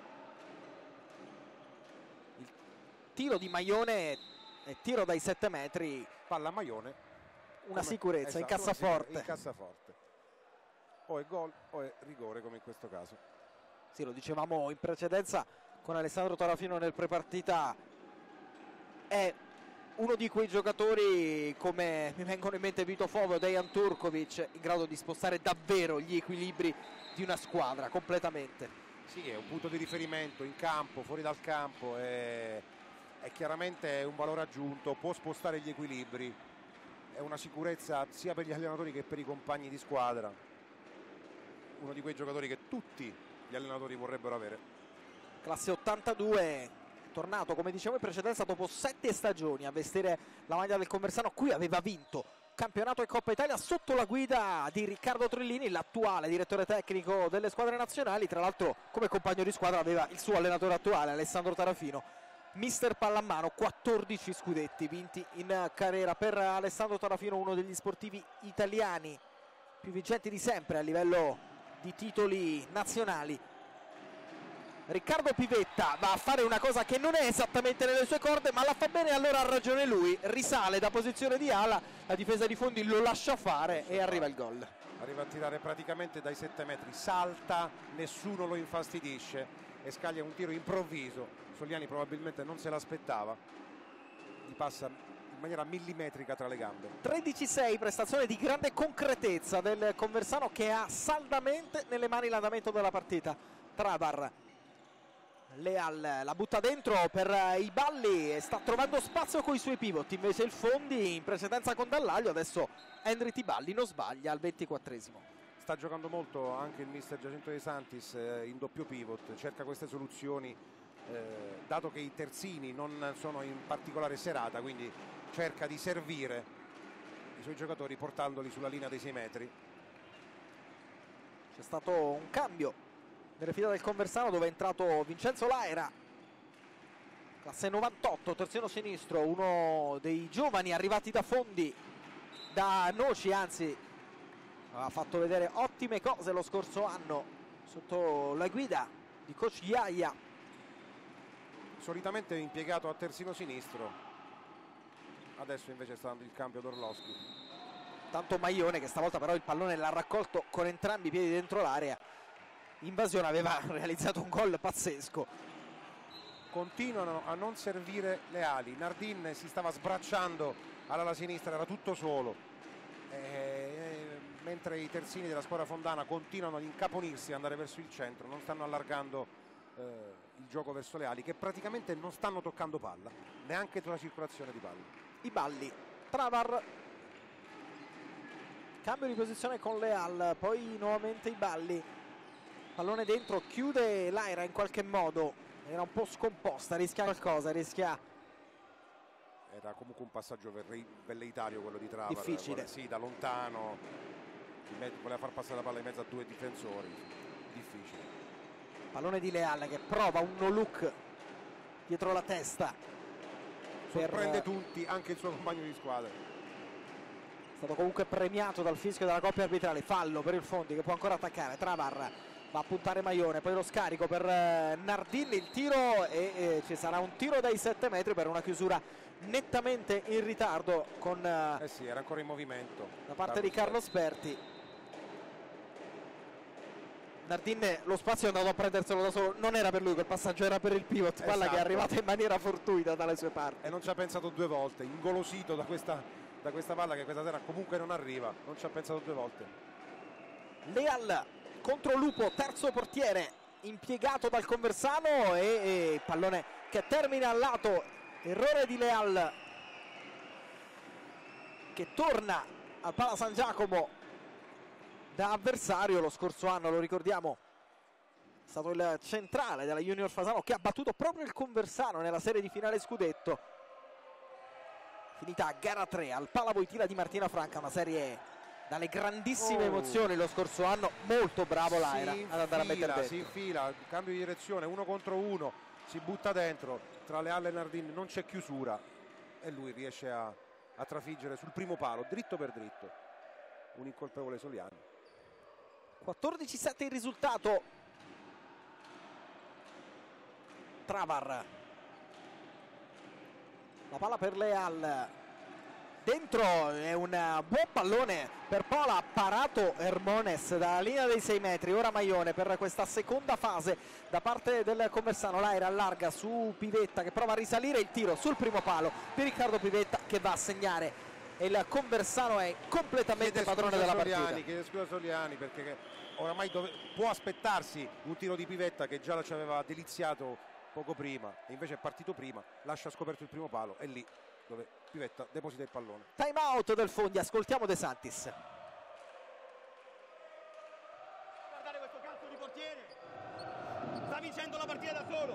Il tiro di Maione è tiro dai sette metri, palla a Maione, una come, sicurezza, esatto, in cassaforte. In cassaforte. O è gol o è rigore, come in questo caso. Sì, lo dicevamo in precedenza con Alessandro Tarafino nel prepartita, è uno di quei giocatori, come mi vengono in mente Vito Fovo e Dejan Turkovic, in grado di spostare davvero gli equilibri di una squadra completamente. Sì, è un punto di riferimento in campo, fuori dal campo, è, è chiaramente un valore aggiunto, può spostare gli equilibri, è una sicurezza sia per gli allenatori che per i compagni di squadra, uno di quei giocatori che tutti gli allenatori vorrebbero avere. Classe ottantadue, tornato come dicevo in precedenza dopo sette stagioni a vestire la maglia del Conversano. Qui aveva vinto campionato e Coppa Italia sotto la guida di Riccardo Trillini, l'attuale direttore tecnico delle squadre nazionali. Tra l'altro come compagno di squadra aveva il suo allenatore attuale Alessandro Tarafino, mister pallamano. Quattordici scudetti vinti in carriera per Alessandro Tarafino, uno degli sportivi italiani più vincenti di sempre a livello di titoli nazionali. Riccardo Pivetta va a fare una cosa che non è esattamente nelle sue corde, ma la fa bene, allora ha ragione lui, risale da posizione di ala, la difesa di Fondi lo lascia fare e arriva il gol. Arriva a tirare praticamente dai sette metri, salta, nessuno lo infastidisce e scaglia un tiro improvviso. Soliani probabilmente non se l'aspettava, gli passa in maniera millimetrica tra le gambe. tredici sei, prestazione di grande concretezza del Conversano che ha saldamente nelle mani l'andamento della partita. Travar, Leal la butta dentro per i Balli e sta trovando spazio con i suoi pivot, invece il Fondi in precedenza con Dallaglio, adesso Endrit Iballi non sbaglia al ventiquattresimo. Sta giocando molto anche il mister Giacinto De Santis eh, in doppio pivot, cerca queste soluzioni eh, dato che i terzini non sono in particolare serata, quindi cerca di servire i suoi giocatori portandoli sulla linea dei sei metri. C'è stato un cambio nelle fila del Conversano dove è entrato Vincenzo Laera, classe novantotto, terzino sinistro, uno dei giovani arrivati da Fondi, da Noci, anzi ha fatto vedere ottime cose lo scorso anno sotto la guida di coach Iaia. Solitamente impiegato a terzino sinistro, adesso invece sta dando il cambio d'Orlowski. Tanto Maione che stavolta però il pallone l'ha raccolto con entrambi i piedi dentro l'area. Invasione aveva realizzato un gol pazzesco. Continuano a non servire le ali, Nardin si stava sbracciando all'ala sinistra, era tutto solo, e, mentre i terzini della squadra fondana continuano ad incaponirsi e andare verso il centro, non stanno allargando eh, il gioco verso le ali, che praticamente non stanno toccando palla, neanche tra la circolazione di palla. I Balli, Travar, cambio di posizione con Leal, poi nuovamente i Balli. Pallone dentro, chiude Laira in qualche modo era un po' scomposta, rischia qualcosa, rischia... Era comunque un passaggio velleitario velleitario quello di Travar. Difficile. Sì, da lontano, voleva far passare la palla in mezzo a due difensori, difficile. Pallone di Leal che prova un no look dietro la testa. Sorprende per... tutti, anche il suo compagno di squadra. È stato comunque premiato dal fischio della coppia arbitrale. Fallo per il Fondi che può ancora attaccare. Travar va a puntare Maione, poi lo scarico per eh, Nardin, il tiro e eh, ci sarà un tiro dai sette metri per una chiusura nettamente in ritardo con eh, eh sì, era ancora in movimento da parte di Carlo Sperti. Nardin lo spazio è andato a prenderselo da solo, non era per lui quel passaggio, era per il pivot, palla esatto, che è arrivata in maniera fortuita dalle sue parti. E non ci ha pensato due volte, ingolosito da questa, da questa palla che questa sera comunque non arriva, non ci ha pensato due volte. Leal contro Lupo, terzo portiere impiegato dal Conversano e, e pallone che termina al lato, errore di Leal che torna al Pala San Giacomo da avversario. Lo scorso anno, lo ricordiamo, è stato il centrale della Junior Fasano che ha battuto proprio il Conversano nella serie di finale scudetto, finita a gara tre al Pala Voitila di Martina Franca, una serie dalle grandissime oh. emozioni lo scorso anno. Molto bravo Laira si ad andare a mettere dentro. Si infila, cambio di direzione, uno contro uno, si butta dentro, tra Leal e Nardin non c'è chiusura e lui riesce a, a trafiggere sul primo palo, dritto per dritto, un incolpevole Soliani. quattordici sette il risultato. Travar, la palla per Leal, dentro, è un buon pallone per Pola, ha parato Hermones dalla linea dei sei metri. Ora Maione per questa seconda fase da parte del Conversano. Laira allarga su Pivetta che prova a risalire, il tiro sul primo palo di Riccardo Pivetta che va a segnare e il Conversano è completamente Chiede padrone scusa della Soliani, partita. chiede scusa Soliani perché oramai dove, può aspettarsi un tiro di Pivetta che già ci aveva deliziato poco prima e invece è partito prima, lascia scoperto il primo palo, è lì dove Pivetta deposita il pallone. Time out del Fondi, ascoltiamo De Santis. Guardate questo cazzo di portiere, sta vincendo la partita da solo.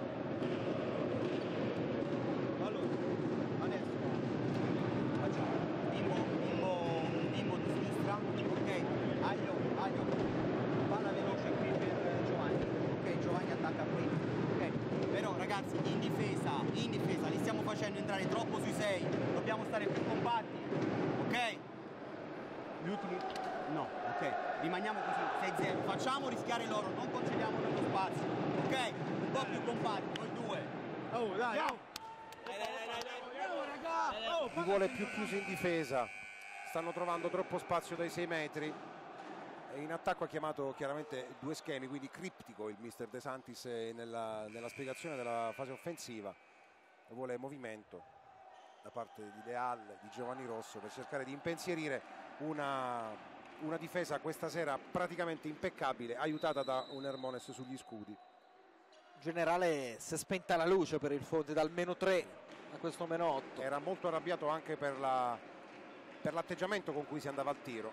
Allora, adesso facciamo Immo, Immo, Immo di sinistra, ok, Aglio, Aglio, palla veloce qui per Giovanni, ok, Giovanni attacca qui, ok, però ragazzi in difesa, in difesa li stiamo facendo entrare troppo sui sei, dobbiamo stare più compatti, ok? Gli ultimi, no, ok, rimaniamo così, sei zero, facciamo rischiare loro, non concediamo nello spazio, ok? Un po' più compatti, noi due. Oh, dai, oh. Dai, dai, dai, dai, oh, raga, oh, Li vuole più chiusi in difesa, stanno trovando troppo spazio dai sei metri e in attacco ha chiamato chiaramente due schemi, quindi criptico il mister De Santis nella, nella spiegazione della fase offensiva. Vuole movimento da parte di Leal, di Giovanni Rosso per cercare di impensierire una, una difesa questa sera praticamente impeccabile, aiutata da un Hermones sugli scudi. In generale si è spenta la luce per il Fondi dal meno tre a questo meno otto. Era molto arrabbiato anche per la, per l'atteggiamento con cui si andava al tiro.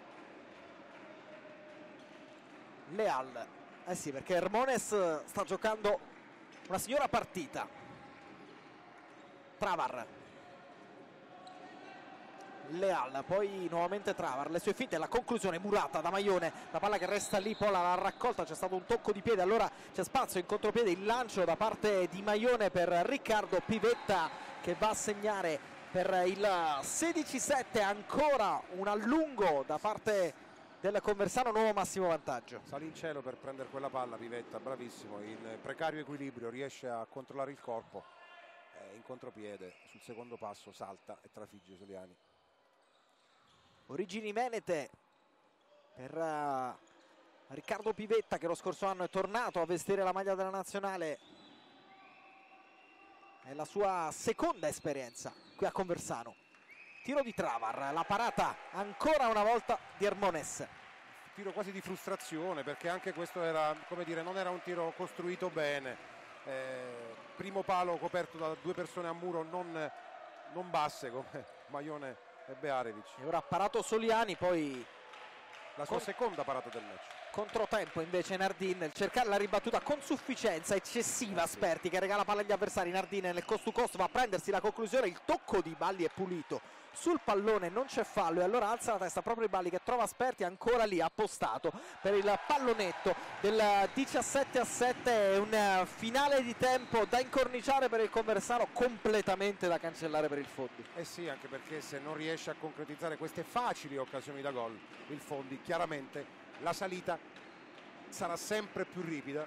Leal, eh sì, perché Hermones sta giocando una signora partita. Travar, Leal, poi nuovamente Travar, le sue finte, la conclusione murata da Maione, la palla che resta lì, Pola l'ha raccolta, c'è stato un tocco di piede, allora c'è spazio in contropiede, il lancio da parte di Maione per Riccardo Pivetta che va a segnare per il sedici sette, ancora un allungo da parte del Conversano, nuovo massimo vantaggio. Sale in cielo per prendere quella palla Pivetta, bravissimo, in precario equilibrio riesce a controllare il corpo, in contropiede sul secondo passo salta e trafigge Soliani. Origini venete per uh, Riccardo Pivetta che lo scorso anno è tornato a vestire la maglia della nazionale, è la sua seconda esperienza qui a Conversano. Tiro di Travar, la parata ancora una volta di Hermones. Tiro quasi di frustrazione perché anche questo era, come dire, non era un tiro costruito bene. Eh, primo palo coperto da due persone a muro non, non basse come Maione e Bearevic. E ora ha parato Soliani, poi la sua con... seconda parata del match. Controtempo invece Nardin nel cercare la ribattuta con sufficienza eccessiva. Sperti che regala palla agli avversari. Nardin nel cost to cost va a prendersi la conclusione. Il tocco di Balli è pulito sul pallone, non c'è fallo e allora alza la testa proprio Balli che trova Sperti ancora lì appostato per il pallonetto del diciassette a sette. È un finale di tempo da incorniciare per il Conversano, completamente da cancellare per il Fondi. Eh sì, anche perché se non riesce a concretizzare queste facili occasioni da gol il Fondi, chiaramente la salita sarà sempre più ripida.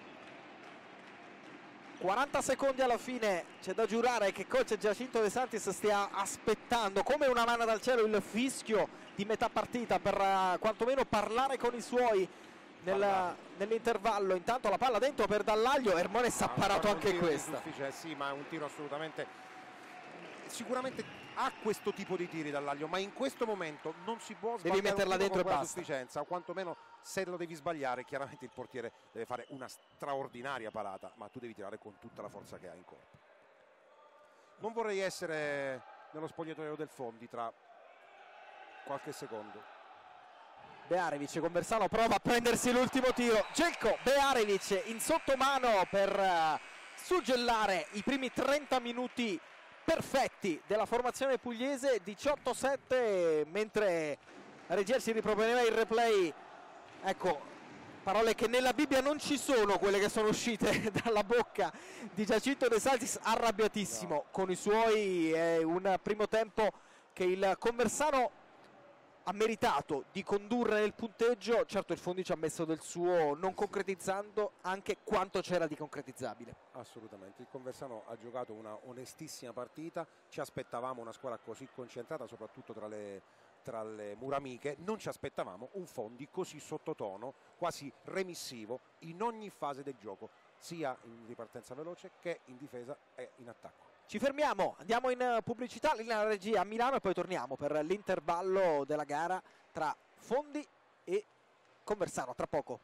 quaranta secondi alla fine, c'è da giurare che coach Giacinto De Santis stia aspettando come una manna dal cielo il fischio di metà partita per uh, quantomeno parlare con i suoi nel, nell'intervallo. Intanto la palla dentro per Dallaglio, Hermones ha parato anche questa. Sì, ma è un tiro assolutamente, sicuramente ha questo tipo di tiri Dallaglio, ma in questo momento non si può sbagliare, devi metterla dentro e basta, sufficienza, o quantomeno se lo devi sbagliare chiaramente il portiere deve fare una straordinaria parata, ma tu devi tirare con tutta la forza che hai in corpo. Non vorrei essere nello spogliatoio del Fondi tra qualche secondo. Bearevic, Conversano prova a prendersi l'ultimo tiro, Jelko Bearevic in sottomano per uh, suggellare i primi trenta minuti perfetti della formazione pugliese. Diciotto a sette, mentre la regia si riproponeva il replay. Ecco, parole che nella Bibbia non ci sono, quelle che sono uscite dalla bocca di Giacinto De Santis, arrabbiatissimo no. con i suoi. È un primo tempo che il Conversano ha meritato di condurre nel punteggio. Certo il Fondi ci ha messo del suo, non concretizzando anche quanto c'era di concretizzabile. Assolutamente, il Conversano ha giocato una onestissima partita, ci aspettavamo una squadra così concentrata soprattutto tra le, tra le mura amiche, non ci aspettavamo un Fondi così sottotono, quasi remissivo in ogni fase del gioco, sia in ripartenza veloce che in difesa e in attacco. Ci fermiamo, andiamo in pubblicità, lì nella regia a Milano e poi torniamo per l'intervallo della gara tra Fondi e Conversano, tra poco.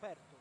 aperto.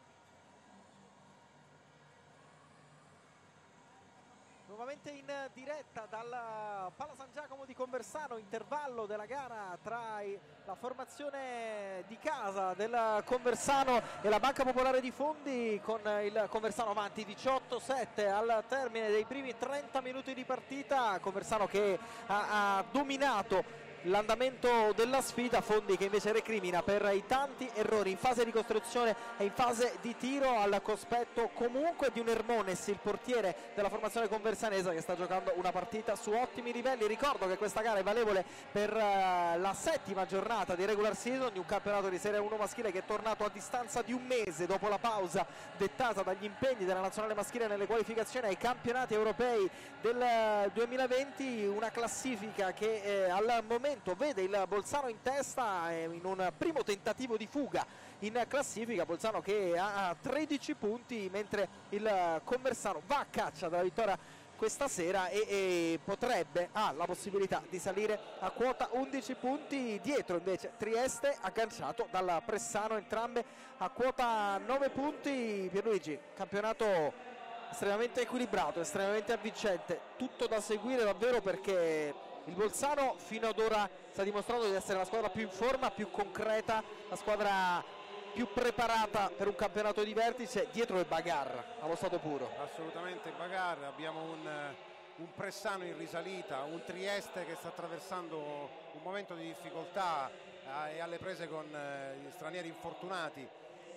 Nuovamente in diretta dalla Pala San Giacomo di Conversano, intervallo della gara tra i, la formazione di casa del Conversano e la Banca Popolare di Fondi, con il Conversano avanti diciotto sette al termine dei primi trenta minuti di partita. Conversano che ha, ha dominato l'andamento della sfida, Fondi che invece recrimina per i tanti errori in fase di costruzione e in fase di tiro, al cospetto comunque di un Hermones, il portiere della formazione conversanese, che sta giocando una partita su ottimi livelli. Ricordo che questa gara è valevole per uh, la settima giornata di regular season di un campionato di Serie uno maschile che è tornato a distanza di un mese dopo la pausa dettata dagli impegni della nazionale maschile nelle qualificazioni ai campionati europei del duemilaventi, una classifica che eh, al momento vede il Bolzano in testa in un primo tentativo di fuga in classifica. Bolzano che ha tredici punti, mentre il Conversano va a caccia della vittoria questa sera e, e potrebbe, ha la possibilità di salire a quota undici punti. Dietro invece Trieste, agganciato dal Pressano, entrambe a quota nove punti. Pierluigi, campionato estremamente equilibrato, estremamente avvincente, tutto da seguire davvero, perché il Bolzano fino ad ora sta dimostrando di essere la squadra più in forma, più concreta, la squadra più preparata per un campionato di vertice. Dietro il Bagar allo stato puro. Assolutamente Bagar, abbiamo un, un Pressano in risalita, un Trieste che sta attraversando un momento di difficoltà eh, e alle prese con eh, gli stranieri infortunati.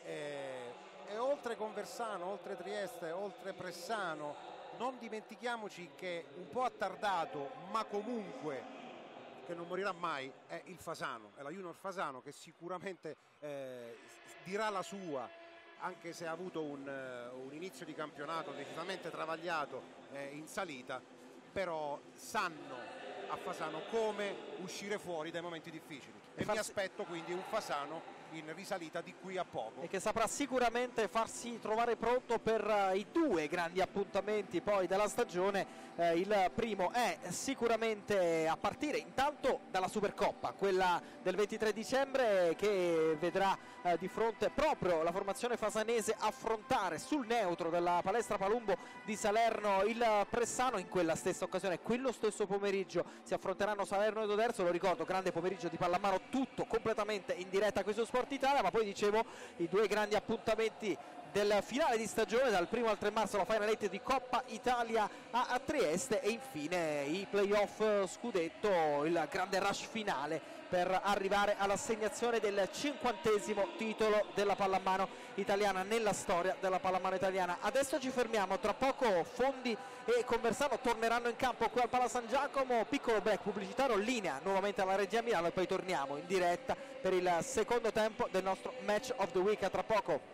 E, e oltre Conversano, oltre Trieste, oltre Pressano, non dimentichiamoci che un po' attardato, ma comunque che non morirà mai, è il Fasano, è la Junior Fasano, che sicuramente eh, dirà la sua, anche se ha avuto un, uh, un inizio di campionato decisamente travagliato eh, in salita, però sanno a Fasano come uscire fuori dai momenti difficili e, e mi aspetto quindi un Fasano in risalita di qui a poco, e che saprà sicuramente farsi trovare pronto per uh, i due grandi appuntamenti poi della stagione. Uh, il primo è sicuramente a partire intanto dalla Supercoppa, quella del ventitré dicembre, che vedrà uh, di fronte proprio la formazione fasanese affrontare sul neutro della palestra Palumbo di Salerno il Pressano. In quella stessa occasione, quello stesso pomeriggio, si affronteranno Salerno ed Oderzo. Lo ricordo, grande pomeriggio di pallamano, tutto completamente in diretta qui su Sport Italia. Ma poi dicevo, i due grandi appuntamenti del finale di stagione, dal primo al tre marzo la Final Eight di Coppa Italia a, a Trieste, e infine i playoff scudetto, il grande rush finale per arrivare all'assegnazione del cinquantesimo titolo della pallamano italiana nella storia della pallamano italiana. Adesso ci fermiamo, tra poco Fondi e Conversano torneranno in campo qui al Pala San Giacomo, piccolo break pubblicitario, linea nuovamente alla regia Milano e poi torniamo in diretta per il secondo tempo del nostro Match of the Week. A tra poco.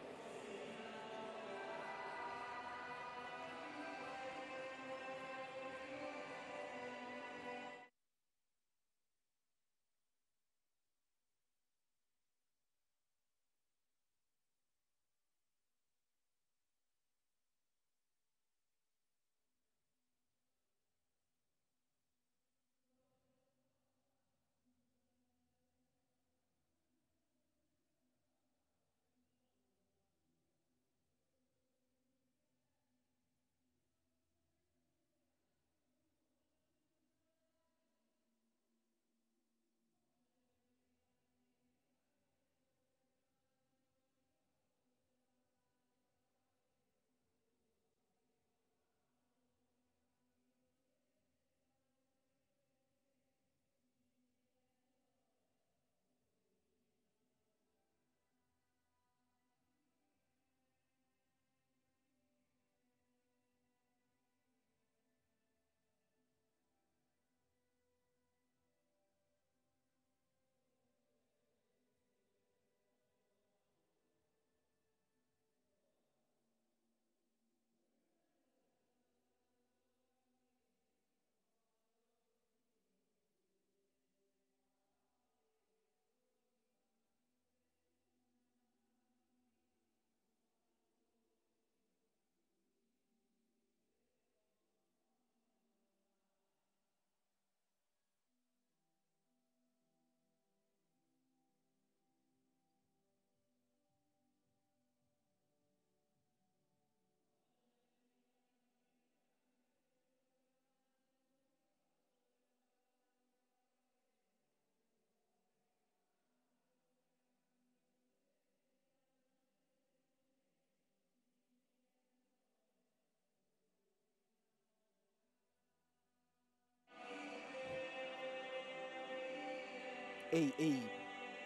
ehi, ehi.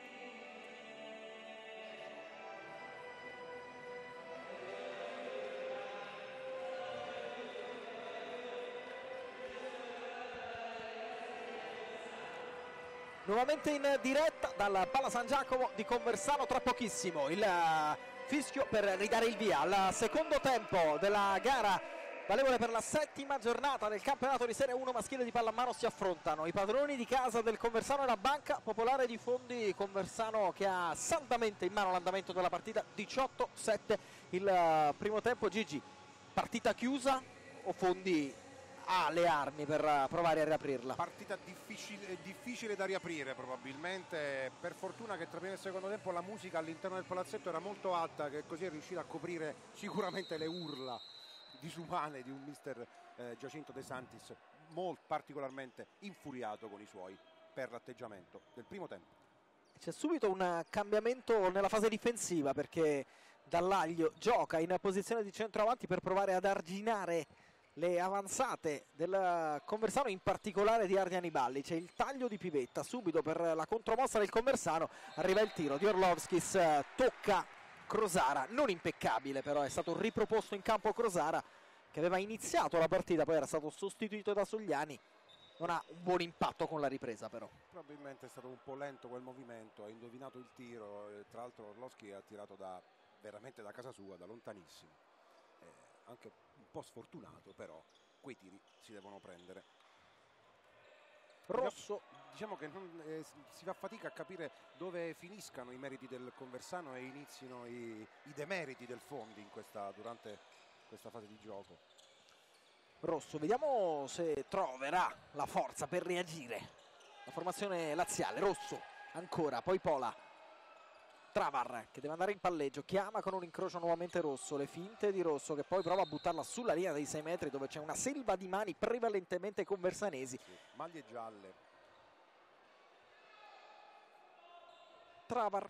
Nuovamente in diretta dal Pala San Giacomo di Conversano, tra pochissimo il fischio per ridare il via al secondo tempo della gara valevole per la settima giornata del campionato di Serie uno maschile di pallamano. Si affrontano i padroni di casa del Conversano e la Banca Popolare di Fondi. Conversano che ha saldamente in mano l'andamento della partita, diciotto sette il primo tempo. Gigi, partita chiusa o Fondi ha le armi per provare a riaprirla? Partita difficile, difficile da riaprire probabilmente. Per fortuna che tra primo e secondo tempo la musica all'interno del palazzetto era molto alta, che così è riuscita a coprire sicuramente le urla disumane di un mister eh, Giacinto De Santis, molto particolarmente infuriato con i suoi per l'atteggiamento del primo tempo. C'è subito un cambiamento nella fase difensiva, perché Dallaglio gioca in posizione di centroavanti per provare ad arginare le avanzate del Conversano, in particolare di Ardi Aniballi. C'è il taglio di Pivetta subito per la contromossa del Conversano, arriva il tiro di Orlovskis, tocca Crosara, non impeccabile, però è stato riproposto in campo Crosara, che aveva iniziato la partita, poi era stato sostituito da Sogliani. Non ha un buon impatto con la ripresa, però probabilmente è stato un po' lento quel movimento, ha indovinato il tiro, e tra l'altro Orlovski ha tirato da, veramente da casa sua, da lontanissimo, eh, anche un po' sfortunato, però quei tiri si devono prendere. Rosso, diciamo che non, eh, si fa fatica a capire dove finiscano i meriti del Conversano e inizino i, i demeriti del Fondi in questa, durante questa fase di gioco. Rosso, vediamo se troverà la forza per reagire la formazione laziale. Rosso ancora, poi Pola, Travar che deve andare in palleggio, chiama con un incrocio nuovamente Rosso, le finte di Rosso che poi prova a buttarla sulla linea dei sei metri, dove c'è una selva di mani prevalentemente conversanesi. Sì, maglie gialle. Travar,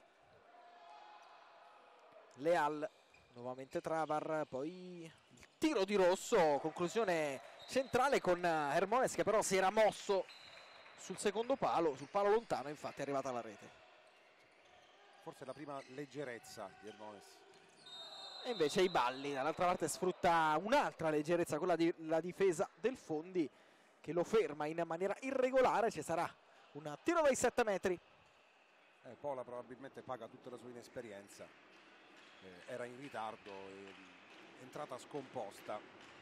Leal, nuovamente Travar, poi il tiro di Rosso, conclusione centrale con Hermones, che però si era mosso sul secondo palo, sul palo lontano, infatti è arrivata la rete. Forse la prima leggerezza di Hermones. E invece i balli dall'altra parte sfrutta un'altra leggerezza, quella della difesa del Fondi, che lo ferma in maniera irregolare. Ci sarà un tiro dai sette metri. Eh, Pola probabilmente paga tutta la sua inesperienza, eh, era in ritardo, eh, entrata scomposta,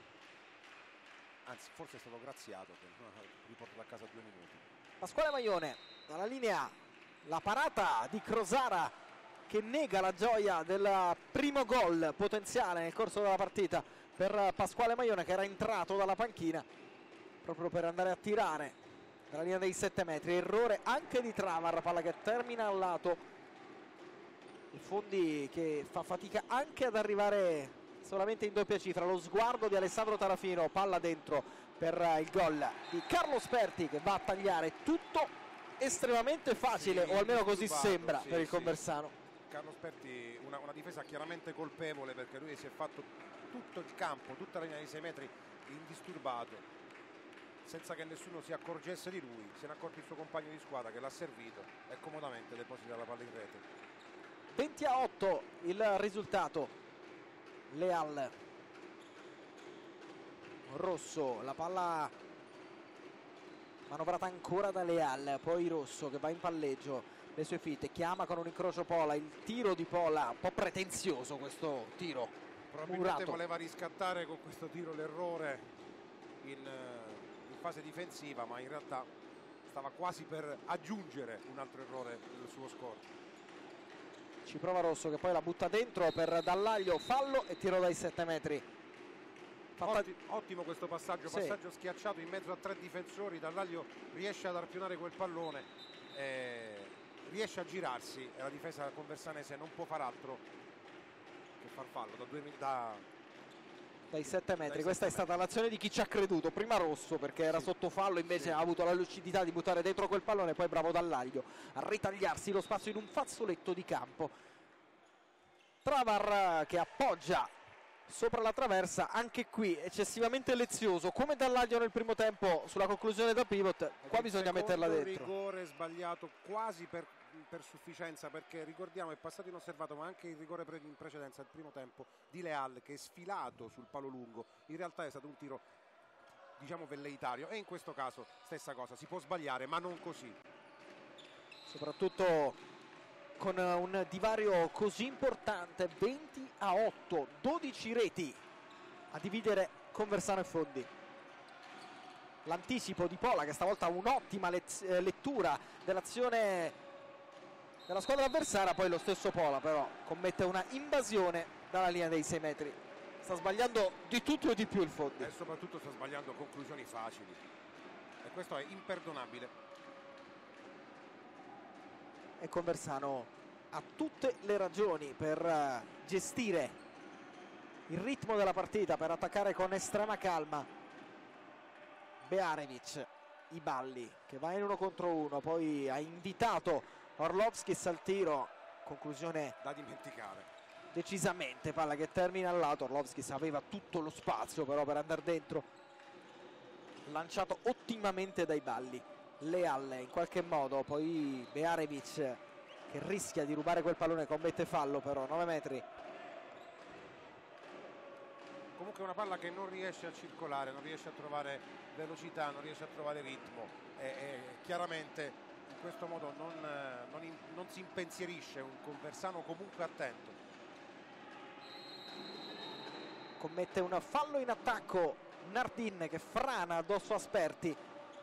anzi forse è stato graziato che ha riportato a casa due minuti. Pasquale Maione dalla linea, la parata di Crosara che nega la gioia del primo gol potenziale nel corso della partita per Pasquale Maione, che era entrato dalla panchina proprio per andare a tirare dalla linea dei sette metri. Errore anche di Travar, palla che termina al lato. Il Fondi che fa fatica anche ad arrivare solamente in doppia cifra. Lo sguardo di Alessandro Tarafino, palla dentro per il gol di Carlo Sperti, che va a tagliare tutto estremamente facile, sì, o almeno così disturbato, sembra, sì, per il sì. Conversano. Carlo Sperti, una, una difesa chiaramente colpevole, perché lui si è fatto tutto il campo, tutta la linea di sei metri indisturbato, senza che nessuno si accorgesse di lui. Se ne è accorto il suo compagno di squadra, che l'ha servito e comodamente deposita la palla in rete. venti a otto il risultato. Leal, Rosso, la palla manovrata ancora da Leal, poi Rosso che va in palleggio, le sue fitte, chiama con un incrocio Pola, il tiro di Pola, un po' pretenzioso questo tiro, probabilmente murato. Voleva riscattare con questo tiro l'errore in, in fase difensiva, ma in realtà stava quasi per aggiungere un altro errore nel suo score. Ci prova Rosso che poi la butta dentro per Dallaglio, fallo e tiro dai sette metri. Fatta... Ottimo, ottimo questo passaggio, sì. passaggio schiacciato in mezzo a tre difensori. Dallaglio riesce ad arpionare quel pallone, eh, riesce a girarsi e la difesa conversanese non può far altro che far fallo da due, da... dai sette metri. Dai Questa sette è stata l'azione di chi ci ha creduto, prima Rosso perché era sì. sotto fallo, invece sì. ha avuto la lucidità di buttare dentro quel pallone, poi bravo Dallaglio a ritagliarsi lo spazio in un fazzoletto di campo. Travar che appoggia sopra la traversa, anche qui eccessivamente lezioso, come Dallaglio nel primo tempo sulla conclusione da pivot. Qua bisogna metterla dentro. Rigore sbagliato quasi per, per sufficienza, perché ricordiamo è passato inosservato, ma anche il rigore pre in precedenza il primo tempo di Leal, che è sfilato sul palo lungo, in realtà è stato un tiro diciamo velleitario, e in questo caso stessa cosa, si può sbagliare ma non così, soprattutto con un divario così importante. Venti a otto, dodici reti a dividere Conversano e Fondi. L'anticipo di Pola, che stavolta ha un'ottima lettura dell'azione della squadra avversaria. Poi lo stesso Pola però commette una invasione dalla linea dei sei metri. Sta sbagliando di tutto e di più il Fondi, e soprattutto sta sbagliando conclusioni facili, e questo è imperdonabile. E Conversano ha tutte le ragioni per gestire il ritmo della partita, per attaccare con estrema calma. Bearevic, i balli, che va in uno contro uno, poi ha invitato Orlovskis al tiro, conclusione da dimenticare decisamente, palla che termina al lato. Orlovskis aveva tutto lo spazio però per andare dentro, lanciato ottimamente dai balli. Leal in qualche modo, poi Bearevic che rischia di rubare quel pallone, commette fallo però, nove metri. Comunque una palla che non riesce a circolare, non riesce a trovare velocità, non riesce a trovare ritmo, e, e chiaramente in questo modo non, non, in, non si impensierisce un Conversano comunque attento. Commette un fallo in attacco Nardin, che frana addosso a Sperti.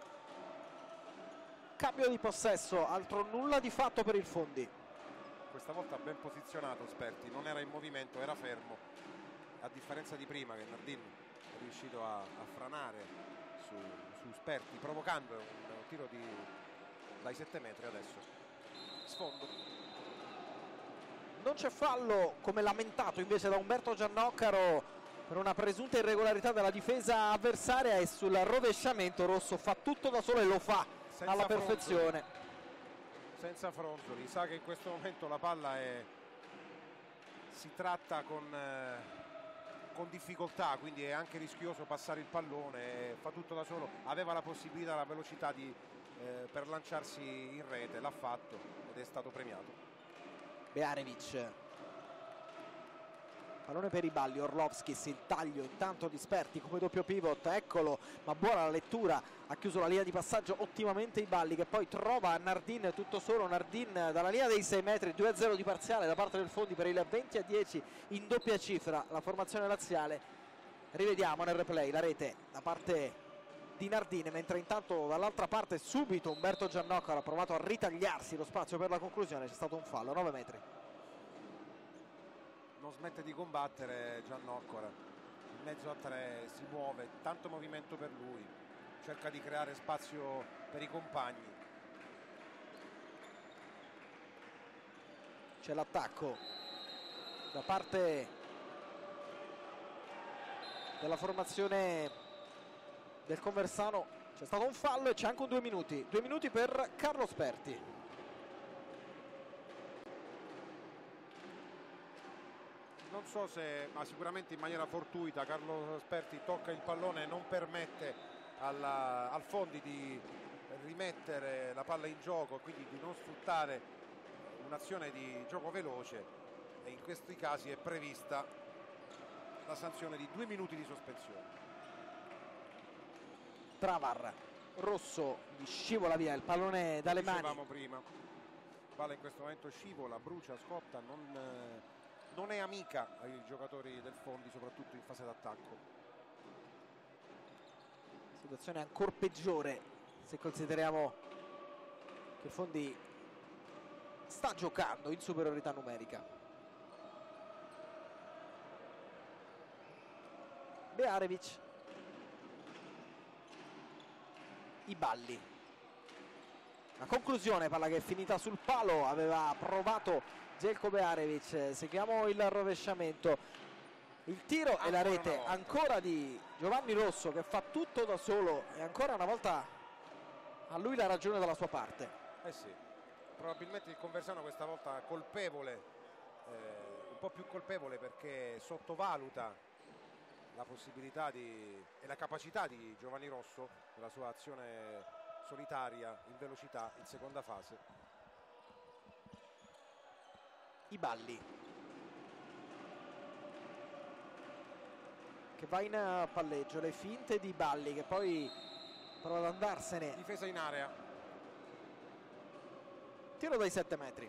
Cambio di possesso, altro nulla di fatto per il Fondi. Questa volta ben posizionato Sperti, non era in movimento, era fermo, a differenza di prima che Nardin è riuscito a, a franare su, su Sperti, provocando un, un tiro di, dai sette metri. Adesso sfondo. Non c'è fallo, come lamentato invece da Umberto Giannoccaro per una presunta irregolarità della difesa avversaria, e sul rovesciamento Rosso fa tutto da solo e lo fa senza alla perfezione. Fronzoli. Senza fronzoli, sa che in questo momento la palla è, si tratta con, eh, con difficoltà, quindi è anche rischioso passare il pallone, fa tutto da solo, aveva la possibilità, la velocità di, eh, per lanciarsi in rete, l'ha fatto ed è stato premiato. Bearevic, pallone per i balli. Orlovskis, il taglio intanto di Sperti come doppio pivot, eccolo, ma buona la lettura, ha chiuso la linea di passaggio ottimamente i balli, che poi trova Nardin tutto solo. Nardin dalla linea dei sei metri, due a zero di parziale da parte del Fondi per il venti a dieci in doppia cifra la formazione laziale. Rivediamo nel replay la rete da parte di Nardin, mentre intanto dall'altra parte subito Umberto Giannoccaro ha provato a ritagliarsi lo spazio per la conclusione. C'è stato un fallo, nove metri. Non smette di combattere Giannoccaro, in mezzo a tre, si muove, tanto movimento per lui, cerca di creare spazio per i compagni. C'è l'attacco da parte della formazione del Conversano, c'è stato un fallo e c'è anche un due minuti, due minuti per Carlo Sperti. Non so se, ma sicuramente in maniera fortuita, Carlo Sperti tocca il pallone e non permette alla, al Fondi di rimettere la palla in gioco, quindi di non sfruttare un'azione di gioco veloce, e in questi casi è prevista la sanzione di due minuti di sospensione. Travar, Rosso gli scivola via il pallone dalle mani. Dicevamo prima, palla in questo momento scivola, brucia, scotta, non... non è amica ai giocatori del Fondi, soprattutto in fase d'attacco. Situazione ancora peggiore se consideriamo che il Fondi sta giocando in superiorità numerica. Bearevic, i balli, la conclusione, palla che è finita sul palo, aveva provato Željko Bearevic. Seguiamo il rovesciamento, il tiro e la rete ancora di Giovanni Rosso, che fa tutto da solo, e ancora una volta a lui la ragione dalla sua parte. Eh sì, probabilmente il Conversano questa volta colpevole, eh, un po' più colpevole, perché sottovaluta la possibilità di, e la capacità di Giovanni Rosso nella sua azione solitaria in velocità in seconda fase. I balli che va in palleggio, le finte di Balli che poi prova ad andarsene. Difesa in area. Tiro dai sette metri.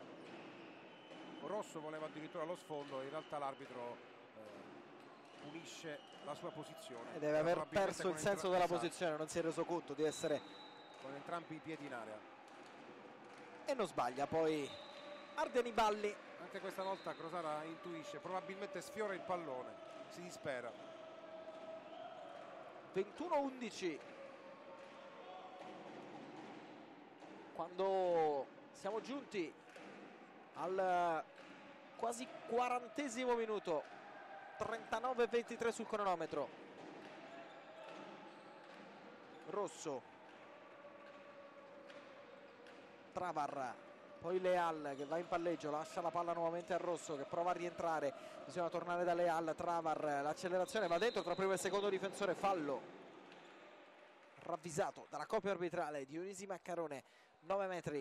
Rosso voleva addirittura lo sfondo, in realtà l'arbitro eh, punisce la sua posizione. E deve aver perso il senso della esatto, posizione, non si è reso conto di essere con entrambi i piedi in area. E non sbaglia poi Ardiani Balli. Anche questa volta Crosara intuisce, probabilmente sfiora il pallone, si dispera. ventuno undici. Quando siamo giunti al quasi quarantesimo minuto, trentanove ventitré sul cronometro. Rosso, Travar, poi Leal che va in palleggio, lascia la palla nuovamente a Rosso che prova a rientrare, bisogna tornare da Leal. Travar, l'accelerazione va dentro tra primo e secondo difensore, fallo ravvisato dalla coppia arbitrale. Dionisi Maccarone, nove metri.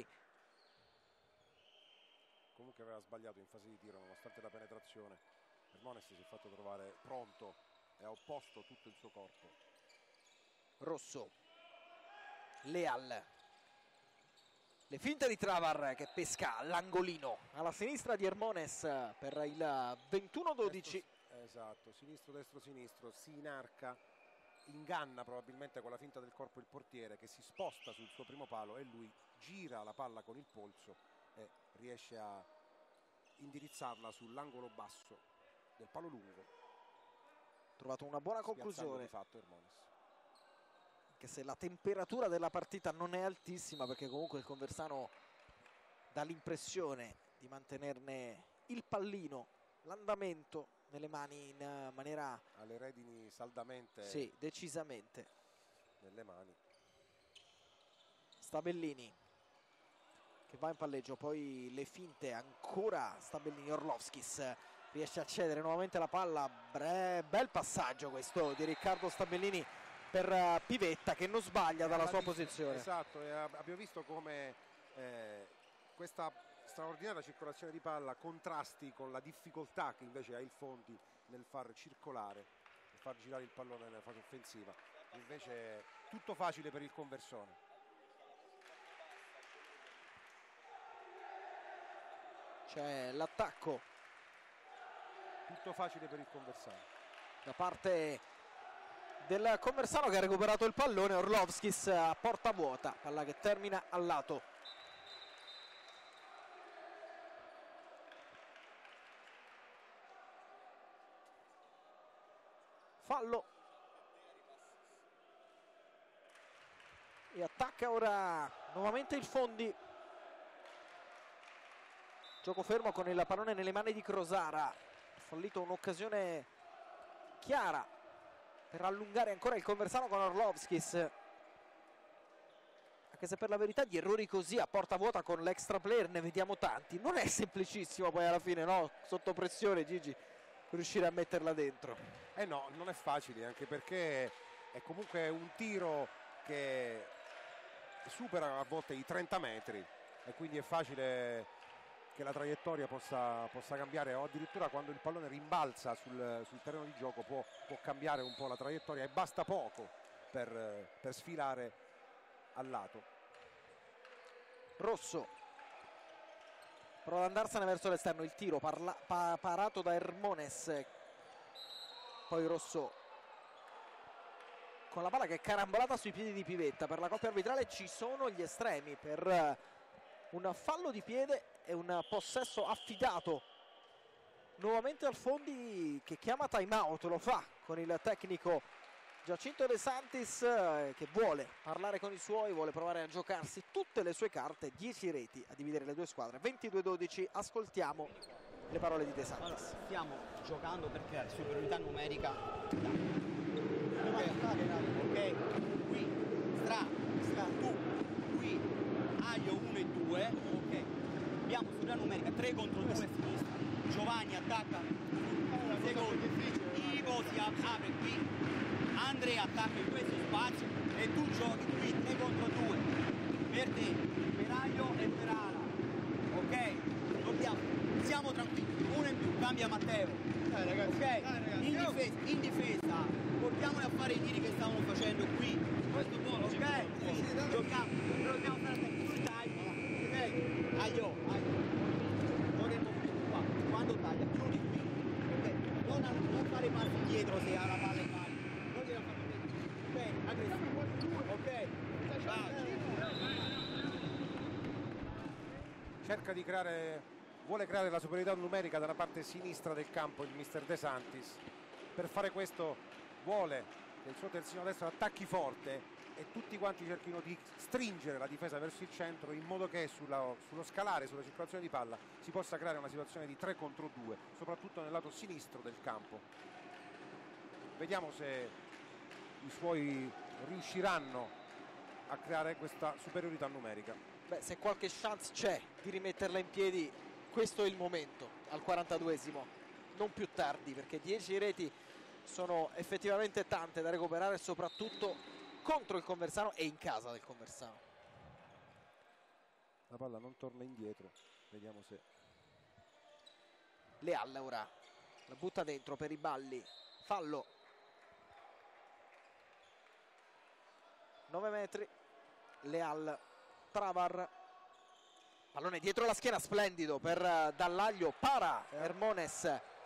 Comunque aveva sbagliato in fase di tiro nonostante la penetrazione. Hermones si è fatto trovare pronto e ha opposto tutto il suo corpo. Rosso, Leal, le finte di Travar che pesca l'angolino alla sinistra di Hermones per il ventuno dodici. Esatto, sinistro, destro, sinistro, si inarca, inganna probabilmente con la finta del corpo il portiere che si sposta sul suo primo palo e lui gira la palla con il polso e riesce a indirizzarla sull'angolo basso del palo lungo. Trovato una buona conclusione di fatto Hermones, anche se la temperatura della partita non è altissima, perché comunque il Conversano dà l'impressione di mantenerne il pallino, l'andamento nelle mani in maniera, alle redini saldamente, sì, decisamente nelle mani. Stabellini che va in palleggio, poi le finte ancora Stabellini. Orlovskis riesce a cedere nuovamente la palla. Bre bel passaggio questo di Riccardo Stabellini per uh, Pivetta che non sbaglia dalla sua posizione. Esatto, e abbiamo visto come eh, questa straordinaria circolazione di palla contrasti con la difficoltà che invece ha il Fondi nel far circolare, nel far girare il pallone nella fase offensiva. Invece tutto facile per il Conversone. C'è l'attacco, tutto facile per il Conversano da parte del Conversano che ha recuperato il pallone. Orlovskis a porta vuota, palla che termina al lato. Fallo e attacca ora nuovamente il Fondi. Gioco fermo con il pallone nelle mani di Crosara. Fallito un'occasione chiara per allungare ancora il Conversano con Orlovskis, anche se per la verità di errori così a porta vuota con l'extra player ne vediamo tanti. Non è semplicissimo poi alla fine, no? Sotto pressione Gigi riuscire a metterla dentro. Eh no, non è facile, anche perché è comunque un tiro che supera a volte i trenta metri e quindi è facile che la traiettoria possa, possa cambiare, o addirittura quando il pallone rimbalza sul, sul terreno di gioco può, può cambiare un po' la traiettoria e basta poco per, per sfilare al lato. Rosso prova ad andarsene verso l'esterno, il tiro parla, pa, parato da Hermones, poi Rosso con la palla che è carambolata sui piedi di Pivetta. Per la coppia arbitrale ci sono gli estremi per un fallo di piede e un possesso affidato nuovamente al Fondi, che chiama time out. Lo fa con il tecnico Giacinto De Santis eh, che vuole parlare con i suoi, vuole provare a giocarsi tutte le sue carte. Dieci reti a dividere le due squadre, ventidue dodici. Ascoltiamo le parole di De Santis. Allora, stiamo giocando per creare superiorità numerica. Ok, okay. Qui Stra, Stra, tu, qui Aglio uno e due, ok. Abbiamo superiorità numerica tre contro due a sinistra. Giovanni attacca secondo, i gioco si apre qui, Andrea attacca in questo spazio e tu giochi qui tre contro due per te, per Aglio e per Ala, ok? Dobbiamo, siamo tranquilli, uno in più, cambia Matteo, Dai, ragazzi, ok? dai, ragazzi. In difesa, in difesa, portiamoli a fare i tiri che stavano facendo qui, questo buono, ok? Sì, giochiamo, però dobbiamo stare attenti, tagli, ok? Aglio, Aglio, gioca il movimento qua, quando taglia, chiudi qui, ok? Non, non fare passi indietro se ha la palla in mano, non gliela fanno vedere, ok? Aggressivo, ok? Cerca di creare, vuole creare la superiorità numerica dalla parte sinistra del campo il mister De Santis. Per fare questo vuole che il suo terzino destro attacchi forte e tutti quanti cerchino di stringere la difesa verso il centro, in modo che sulla, sullo scalare, sulla circolazione di palla si possa creare una situazione di tre contro due, soprattutto nel lato sinistro del campo. Vediamo se i suoi riusciranno a creare questa superiorità numerica. Beh, se qualche chance c'è di rimetterla in piedi, questo è il momento, al quarantaduesimo, non più tardi, perché dieci reti sono effettivamente tante da recuperare, soprattutto contro il Conversano e in casa del Conversano. La palla non torna indietro, vediamo se... Leal ora la butta dentro per i balli, fallo. nove metri, Leal, Travar, pallone dietro la schiena, splendido per uh, Dallaglio, para Hermones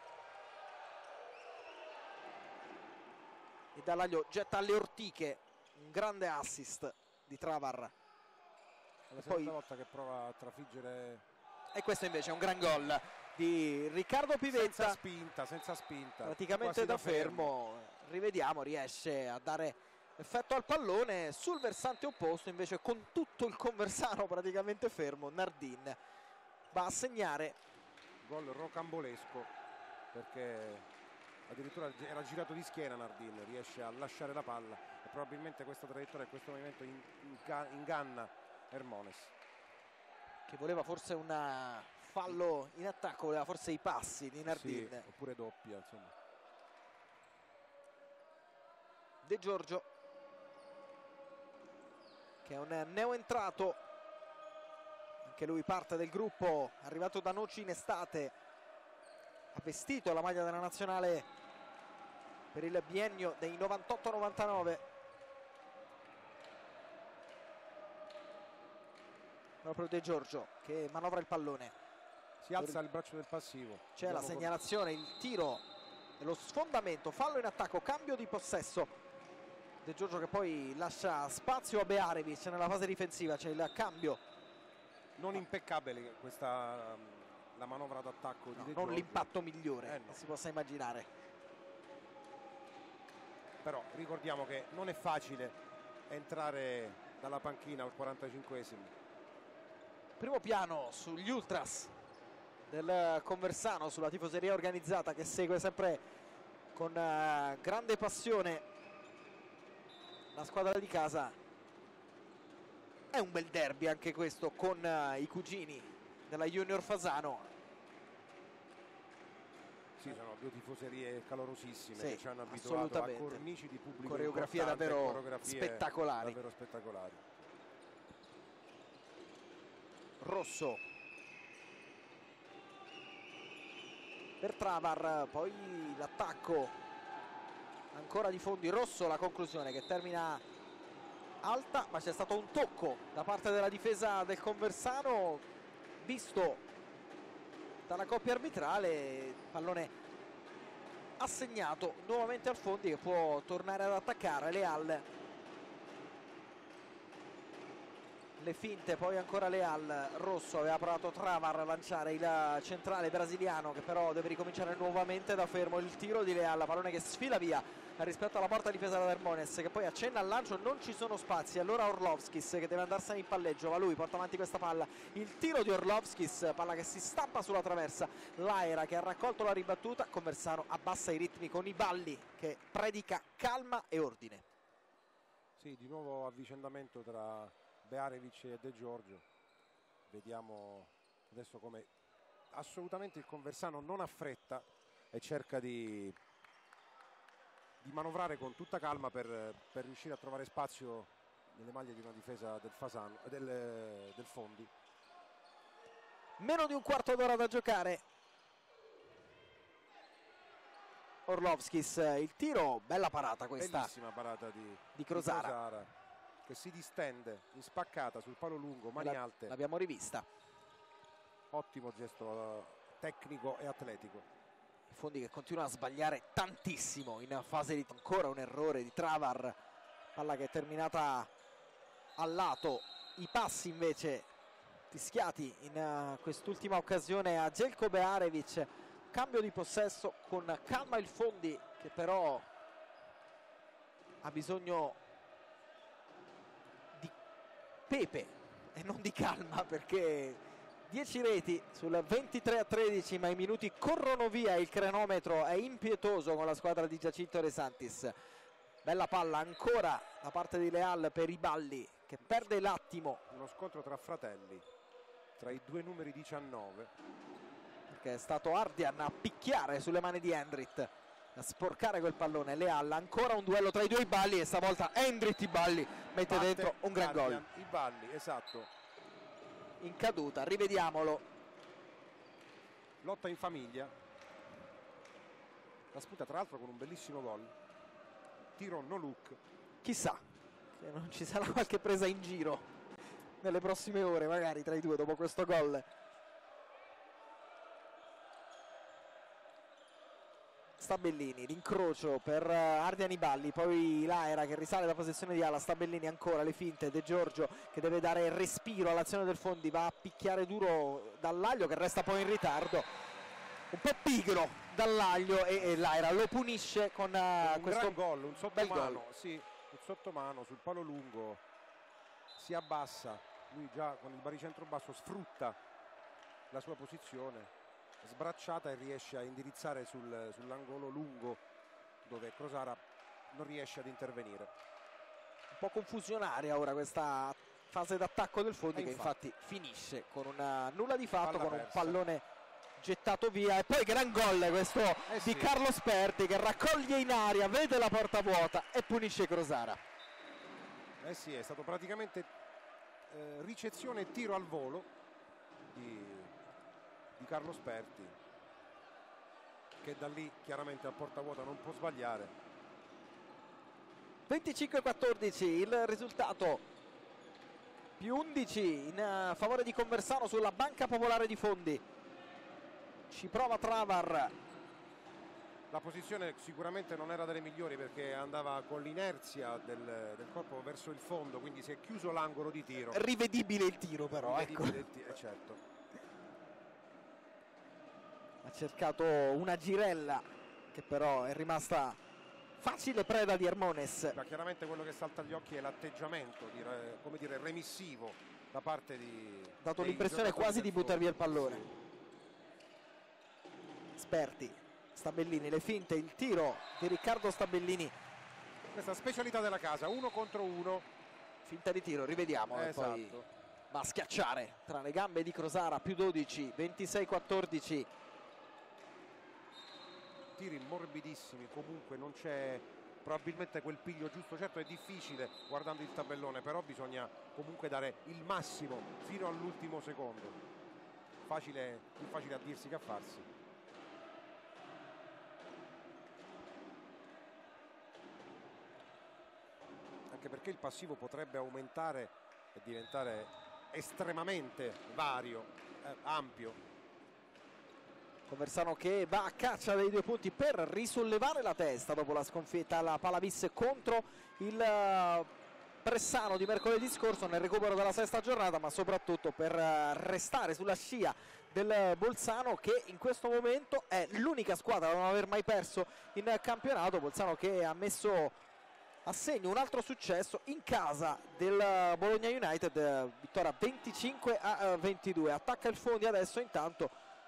e Dallaglio getta alle ortiche, un grande assist di Travar. È la Poi... seconda volta che prova a trafiggere, e questo invece è un gran gol di Riccardo Pivetta, senza spinta, senza spinta, praticamente da fermo. fermo. Rivediamo, riesce a dare effetto al pallone sul versante opposto, invece con tutto il Conversano praticamente fermo. Nardin va a segnare. Gol rocambolesco, perché addirittura era girato di schiena Nardin, riesce a lasciare la palla e probabilmente questa traiettoria e questo movimento in, in, inganna Hermones, che voleva forse un fallo in attacco, voleva forse i passi di Nardin. Sì, oppure doppia, insomma. De Giorgio, che è un neoentrato, anche lui parte del gruppo, arrivato da Noci in estate, ha vestito la maglia della nazionale per il biennio dei novantotto novantanove. Proprio De Giorgio che manovra il pallone, si alza il braccio del passivo, c'è la segnalazione, il tiro e lo sfondamento, fallo in attacco, cambio di possesso. De Giorgio che poi lascia spazio a Bearevic nella fase difensiva, c'è il cambio. Non impeccabile questa la manovra d'attacco di No, De non Giorgio. l'impatto migliore eh no. che si possa immaginare. Però ricordiamo che non è facile entrare dalla panchina al quarantacinquesimo. Primo piano sugli ultras del Conversano, sulla tifoseria organizzata che segue sempre con uh, grande passione la squadra di casa. È un bel derby anche questo con uh, i cugini della Junior Fasano. Sì, sono due tifoserie calorosissime, sì, che ci hanno abituato a cornici di pubblico, coreografie davvero coreografie spettacolari. davvero spettacolari. Rosso per Travar, poi l'attacco ancora di fondi. Rosso, la conclusione che termina alta, ma c'è stato un tocco da parte della difesa del Conversano visto dalla coppia arbitrale. Pallone assegnato nuovamente al Fondi che può tornare ad attaccare. Leal, le finte, poi ancora Leal. Rosso aveva provato Travar a lanciare il centrale brasiliano, che però deve ricominciare nuovamente da fermo. Il tiro di Leal, pallone che sfila via rispetto alla porta difesa da Hermones, che poi accenna al lancio, non ci sono spazi, allora Orlovskis che deve andarsene in palleggio, va lui, porta avanti questa palla, il tiro di Orlovskis, palla che si stampa sulla traversa. Laera che ha raccolto la ribattuta. Conversano abbassa i ritmi con i balli, che predica calma e ordine. Sì, di nuovo avvicendamento tra Bearevic e De Giorgio. Vediamo adesso come assolutamente il Conversano non ha fretta e cerca di di manovrare con tutta calma per, per riuscire a trovare spazio nelle maglie di una difesa del Fasano, del, del Fondi. Meno di un quarto d'ora da giocare. Orlovskis, il tiro, bella parata questa. Bellissima parata di, di Crosara. di Crosara, che si distende in spaccata sul palo lungo, mani La, alte. L'abbiamo rivista. Ottimo gesto tecnico e atletico. Fondi che continua a sbagliare tantissimo in fase di ancora un errore di Travar, palla che è terminata al lato, i passi invece fischiati in uh, quest'ultima occasione a Željko Bearević. Cambio di possesso con calma il Fondi, che però ha bisogno di pepe e non di calma, perché dieci reti sul ventitré a tredici, ma i minuti corrono via, il cronometro è impietoso con la squadra di Giacinto De Santis. Bella palla ancora da parte di Leal per Iballi, che perde l'attimo. Uno scontro tra fratelli, tra i due numeri diciannove. Perché è stato Ardian a picchiare sulle mani di Endrit, a sporcare quel pallone. Leal, ancora un duello tra i due Iballi e stavolta Endrit Iballi mette Batte dentro un gran gol. Iballi, esatto. In caduta, rivediamolo. Lotta in famiglia. La spunta tra l'altro con un bellissimo gol. Tiro no look. Chissà che non ci sarà qualche presa in giro nelle prossime ore, magari tra i due dopo questo gol. Stabellini, l'incrocio per Ardian Iballi, poi Laera che risale da possessione di ala, Stabellini ancora, le finte, De Giorgio che deve dare respiro all'azione del Fondi, va a picchiare duro Dallaglio che resta poi in ritardo, un po' pigro Dallaglio, e, e Laera lo punisce con uh, un questo gran gol, un bel sottomano, gol. sì, un sottomano sul palo lungo, si abbassa, lui già con il baricentro basso sfrutta la sua posizione sbracciata e riesce a indirizzare sul, sull'angolo lungo dove Crosara non riesce ad intervenire. Un po' confusionaria ora questa fase d'attacco del Fondi, e che infatti, infatti finisce con una nulla di fatto, palla con persa. un pallone gettato via, e poi gran gol questo eh di sì. Carlo Sperti, che raccoglie in aria, vede la porta vuota e punisce Crosara. Eh sì, è stato praticamente eh, ricezione e tiro al volo di, di Carlo Sperti, che da lì chiaramente a porta vuota non può sbagliare. venticinque a quattordici il risultato, più undici in uh, favore di Conversano sulla Banca Popolare di Fondi. Ci prova Travar. La posizione sicuramente non era delle migliori, perché andava con l'inerzia del, del corpo verso il fondo, quindi si è chiuso l'angolo di tiro. Rivedibile il tiro però, ecco. Rivedibile il tiro, eh, certo. Ha cercato una girella che però è rimasta facile preda di Hermones. Ma chiaramente quello che salta agli occhi è l'atteggiamento, come dire, remissivo da parte di... Ha dato l'impressione quasi di buttar via il pallone. Sì. Sperti, Stabellini, le finte, il tiro di Riccardo Stabellini. Questa specialità della casa, uno contro uno. Finta di tiro, rivediamo, Eh, e poi esatto. va a schiacciare tra le gambe di Crosara, più dodici, ventisei a quattordici. Tiri morbidissimi, comunque non c'è probabilmente quel piglio giusto. Certo è difficile guardando il tabellone, però bisogna comunque dare il massimo fino all'ultimo secondo. Facile, più facile a dirsi che a farsi. Anche perché il passivo potrebbe aumentare e diventare estremamente vario, eh, ampio. Conversano che va a caccia dei due punti per risollevare la testa dopo la sconfitta alla Palavis contro il uh, Pressano di mercoledì scorso nel recupero della sesta giornata, ma soprattutto per uh, restare sulla scia del Bolzano, che in questo momento è l'unica squadra a non aver mai perso in campionato. Bolzano che ha messo a segno un altro successo in casa del Bologna United, vittoria venticinque a ventidue. Attacca il Fondi adesso, intanto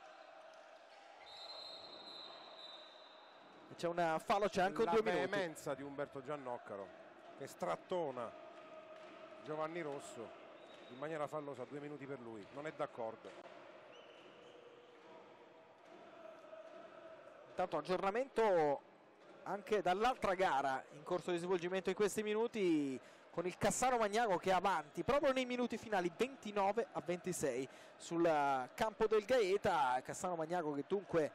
c'è un fallo, c'è anche un due minuti. La veemenza di Umberto Giannoccaro che strattona Giovanni Rosso in maniera fallosa, due minuti per lui, non è d'accordo. Intanto aggiornamento anche dall'altra gara in corso di svolgimento in questi minuti, con il Cassano Magnago che è avanti proprio nei minuti finali ventinove a ventisei sul campo del Gaeta. Cassano Magnago che dunque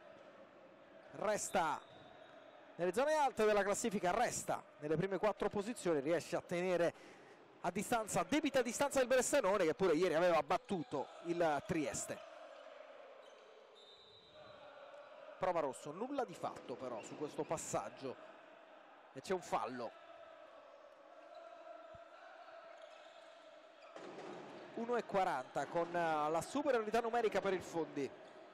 resta nelle zone alte della classifica, resta nelle prime quattro posizioni, riesce a tenere a distanza, a debita distanza il Bressanone, che pure ieri aveva battuto il Trieste. Prova rosso, nulla di fatto però su questo passaggio e c'è un fallo. uno e quaranta con la superiorità numerica per il Fondi.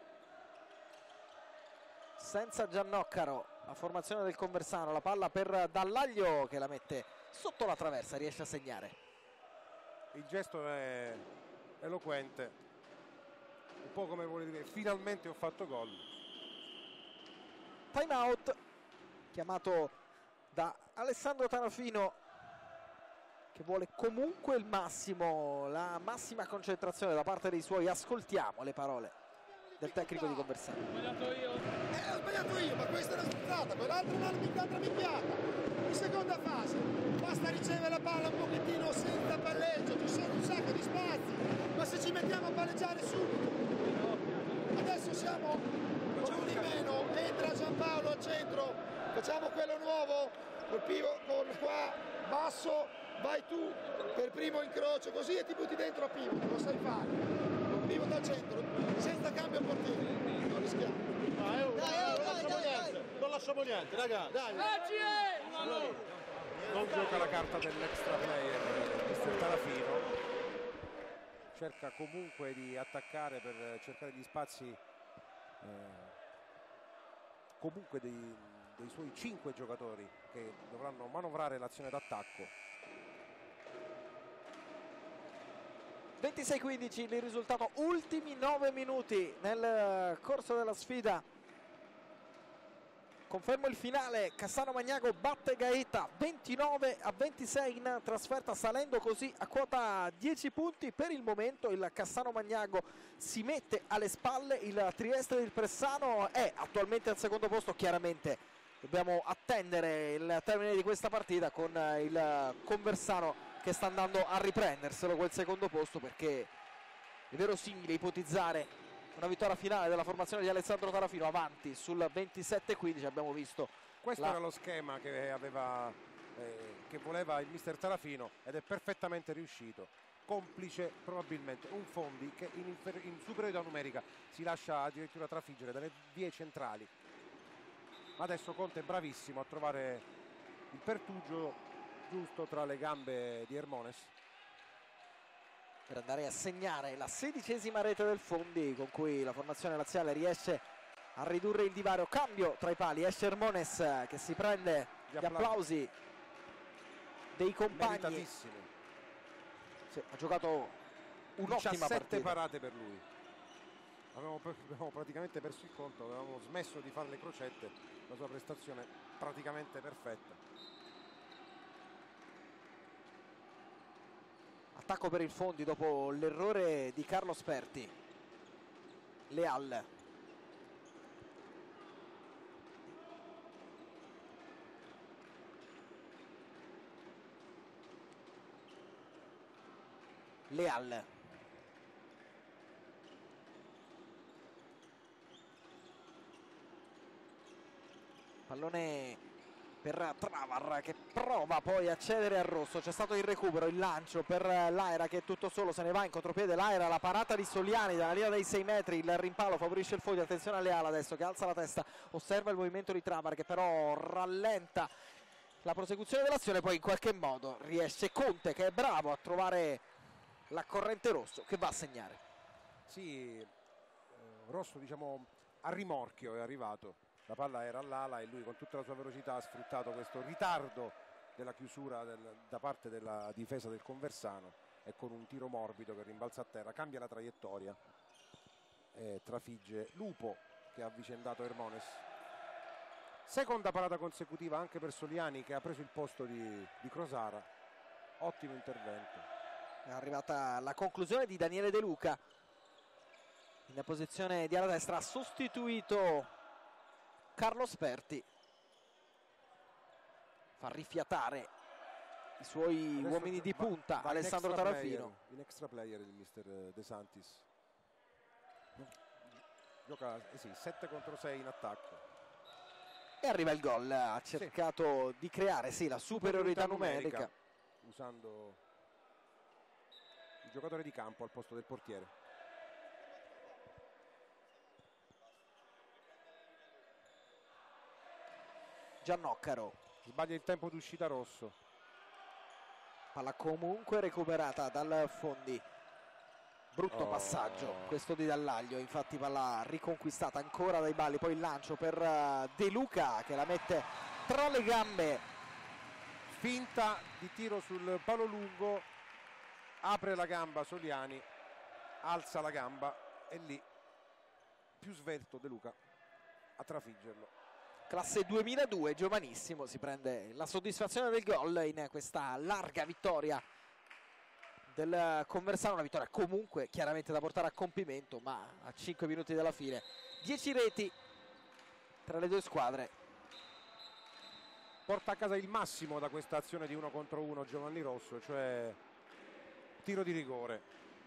Senza Giannoccaro, la formazione del Conversano, la palla per Dallaglio che la mette sotto la traversa, riesce a segnare. Il gesto è eloquente, un po' come vuole dire finalmente ho fatto gol. Time out chiamato da Alessandro Tarafino, che vuole comunque il massimo, la massima concentrazione da parte dei suoi. Ascoltiamo le parole del tecnico di Conversano. Ho sbagliato io. Eh, ho sbagliato io, ma questa è una sfruttata, quell'altra è un'altra minchiata. In seconda fase, basta ricevere la palla un pochettino senza palleggio, ci sono un sacco di spazi, ma se ci mettiamo a palleggiare subito, adesso siamo con uno di meno, entra Giampaolo al centro, facciamo quello nuovo, col pivot, con qua, basso, vai tu per primo incrocio, così e ti butti dentro a pivot, lo sai fare, con pivot al centro, senza cambio portiere, non rischiamo. Dai, oh, dai, oh, non, lasciamo niente, non lasciamo niente, raga, dai. Non gioca la carta dell'extra player mister Tarafino, cerca comunque di attaccare per cercare gli spazi eh, comunque dei, dei suoi cinque giocatori che dovranno manovrare l'azione d'attacco. ventisei quindici il risultato, ultimi nove minuti nel corso della sfida. Confermo il finale, Cassano Magnago batte Gaeta ventinove a ventisei in trasferta, salendo così a quota dieci punti. Per il momento il Cassano Magnago si mette alle spalle il Trieste del Pressano, è attualmente al secondo posto. Chiaramente dobbiamo attendere il termine di questa partita con il Conversano che sta andando a riprenderselo quel secondo posto, perché è verosimile ipotizzare una vittoria finale della formazione di Alessandro Tarafino avanti sul ventisette quindici. Abbiamo visto questo la... era lo schema che aveva eh, che voleva il mister Tarafino ed è perfettamente riuscito, complice probabilmente un Fondi che in, in superiorità numerica si lascia addirittura trafiggere dalle vie centrali. Ma adesso Conte è bravissimo a trovare il pertugio giusto tra le gambe di Hermones per andare a segnare la sedicesima rete del Fondi, con cui la formazione laziale riesce a ridurre il divario. Cambio tra i pali, esce Hermones che si prende gli applausi dei compagni. Meritatissimi. Sì, ha giocato un'ottima diciassette partita. parate per lui. Avevamo, avevamo praticamente perso il conto, avevamo smesso di fare le crocette, la sua prestazione praticamente perfetta. Attacco per il Fondi dopo l'errore di Carlo Sperti. Leal. Leal. Pallone per Travar che prova poi a cedere al rosso. C'è stato il recupero, il lancio per Laera che è tutto solo, se ne va in contropiede Laera, la parata di Soliani dalla linea dei sei metri, il rimpallo favorisce il Fondi. Attenzione a Leal adesso che alza la testa, osserva il movimento di Travar che però rallenta la prosecuzione dell'azione, poi in qualche modo riesce Conte che è bravo a trovare la corrente rosso che va a segnare. Sì, eh, Rosso diciamo a rimorchio è arrivato. La palla era all'ala e lui con tutta la sua velocità ha sfruttato questo ritardo della chiusura del, da parte della difesa del Conversano, e con un tiro morbido che rimbalza a terra cambia la traiettoria e trafigge Lupo che ha avvicendato Hermones. Seconda parata consecutiva anche per Soliani che ha preso il posto di, di Crosara. Ottimo intervento. È arrivata la conclusione di Daniele De Luca in posizione di ala destra, ha sostituito Carlo Sperti. fa rifiatare i suoi Adesso uomini di va- punta, va in Alessandro extra Tarafino. player, in extra player il mister De Santis. Gioca eh sì, sette contro sei in attacco. E arriva il gol, ha cercato di creare sì, la superiorità numerica. Usando il giocatore di campo al posto del portiere. Giannoccaro, Sbaglia il tempo d'uscita Rosso. palla comunque recuperata dal Fondi. Brutto Oh. passaggio questo di Dallaglio, infatti palla riconquistata ancora dai Balli, poi il lancio per eh, De Luca che la mette tra le gambe. Finta di tiro sul palo lungo, apre la gamba Soliani, alza la gamba e lì più svelto De Luca a trafiggerlo. Classe duemiladue, giovanissimo, si prende la soddisfazione del gol in questa larga vittoria del Conversano, una vittoria comunque chiaramente da portare a compimento, ma a cinque minuti dalla fine dieci reti tra le due squadre. Porta a casa il massimo da questa azione di uno contro uno Giovanni Rosso, cioè tiro di rigore.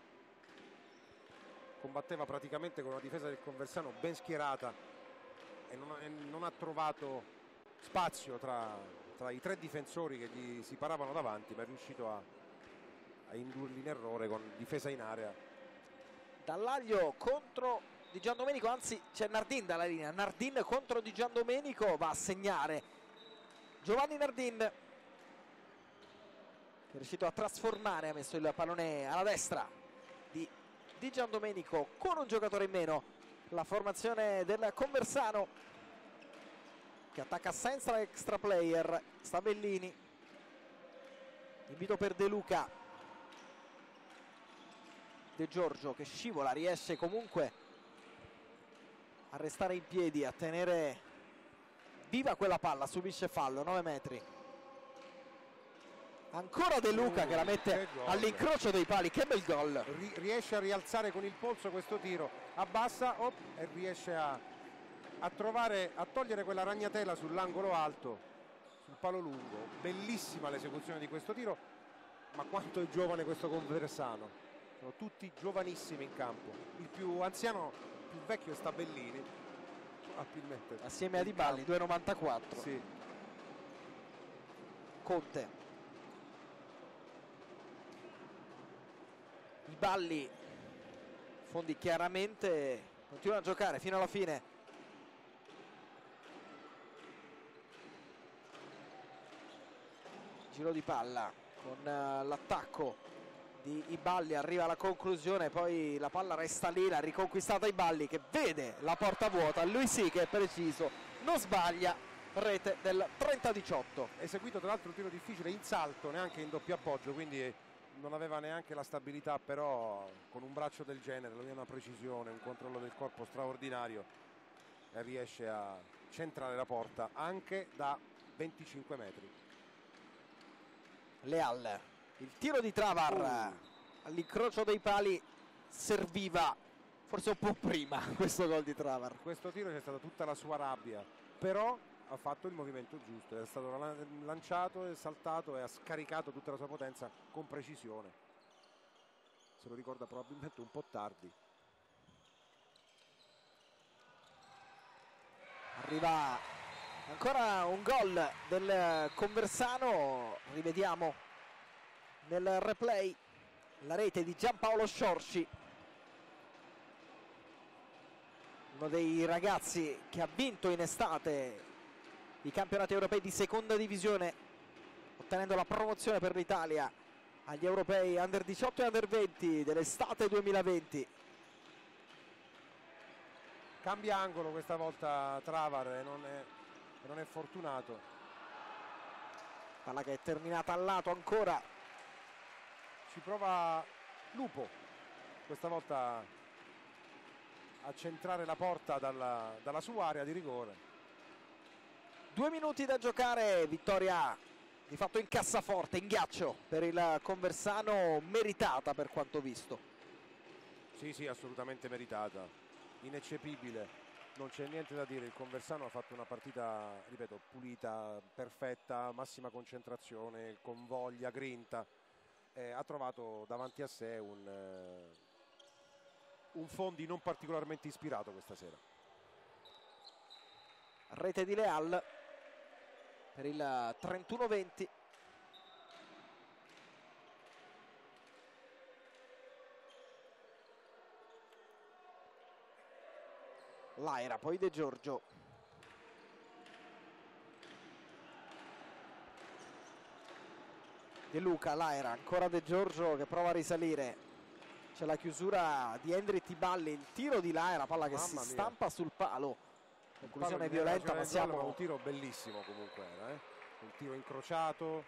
Combatteva praticamente con una difesa del Conversano ben schierata e non, e non ha trovato spazio tra, tra i tre difensori che gli si paravano davanti, ma è riuscito a, a indurli in errore con difesa in area. Dallaglio contro Di Giandomenico, anzi c'è Nardin dalla linea, Nardin contro Di Giandomenico, va a segnare Giovanni Nardin, che è riuscito a trasformare, ha messo il pallone alla destra di Di Giandomenico con un giocatore in meno. La formazione del Conversano che attacca senza extra player, Stabellini, invito per De Luca, De Giorgio che scivola, riesce comunque a restare in piedi, a tenere viva quella palla, subisce fallo, nove metri. Ancora De Luca che la mette all'incrocio dei pali, che bel gol. Ri- riesce a rialzare con il polso questo tiro, abbassa op, e riesce a, a trovare, a togliere quella ragnatela sull'angolo alto, sul palo lungo. Bellissima l'esecuzione di questo tiro, ma quanto è giovane questo Conversano. Sono tutti giovanissimi in campo. Il più anziano, il più vecchio è Stabellini, probabilmente. Assieme a Di Balli, due virgola novantaquattro. Sì. Conte. I Balli, Fondi chiaramente continua a giocare fino alla fine. Giro di palla con uh, l'attacco di I Balli, arriva alla conclusione, poi la palla resta lì, l'ha riconquistata I Balli che vede la porta vuota, lui sì che è preciso, non sbaglia, rete del trenta a diciotto. Eseguito tra l'altro un tiro difficile in salto, neanche in doppio appoggio, quindi non aveva neanche la stabilità, però con un braccio del genere lui ha una precisione, un controllo del corpo straordinario e riesce a centrare la porta anche da venticinque metri. Leal, il tiro di Travar Uh. all'incrocio dei pali serviva forse un po' prima questo gol di Travar. Questo tiro c'è stata tutta la sua rabbia, però ha fatto il movimento giusto, è stato lanciato, è saltato e ha scaricato tutta la sua potenza con precisione. Se lo ricorda probabilmente un po' tardi. Arriva ancora un gol del Conversano, rivediamo nel replay la rete di Giampaolo Sciorci, uno dei ragazzi che ha vinto in estate i campionati europei di seconda divisione, ottenendo la promozione per l'Italia agli europei under diciotto e under venti dell'estate duemilaventi. Cambia angolo questa volta Travar e non è, non è fortunato. Palla che è terminata al lato ancora. Ci prova Lupo, questa volta a centrare la porta dalla, dalla sua area di rigore. Due minuti da giocare, vittoria di fatto in cassaforte, in ghiaccio per il Conversano, meritata per quanto visto. Sì, sì, assolutamente meritata, ineccepibile Non c'è niente da dire, il Conversano ha fatto una partita, ripeto, pulita, perfetta, massima concentrazione, con voglia, grinta. Eh, ha trovato davanti a sé un, eh, un Fondi non particolarmente ispirato questa sera. Rete di Leal per il trentuno venti. Laira, poi De Giorgio. De Luca, Laira, ancora De Giorgio che prova a risalire. C'è la chiusura di Endri Tiballi, il tiro di Laira, palla che Mamma si mia. stampa sul palo. Conclusione Il palo violenta, di ma siamo... un tiro bellissimo comunque era, eh? Un tiro incrociato,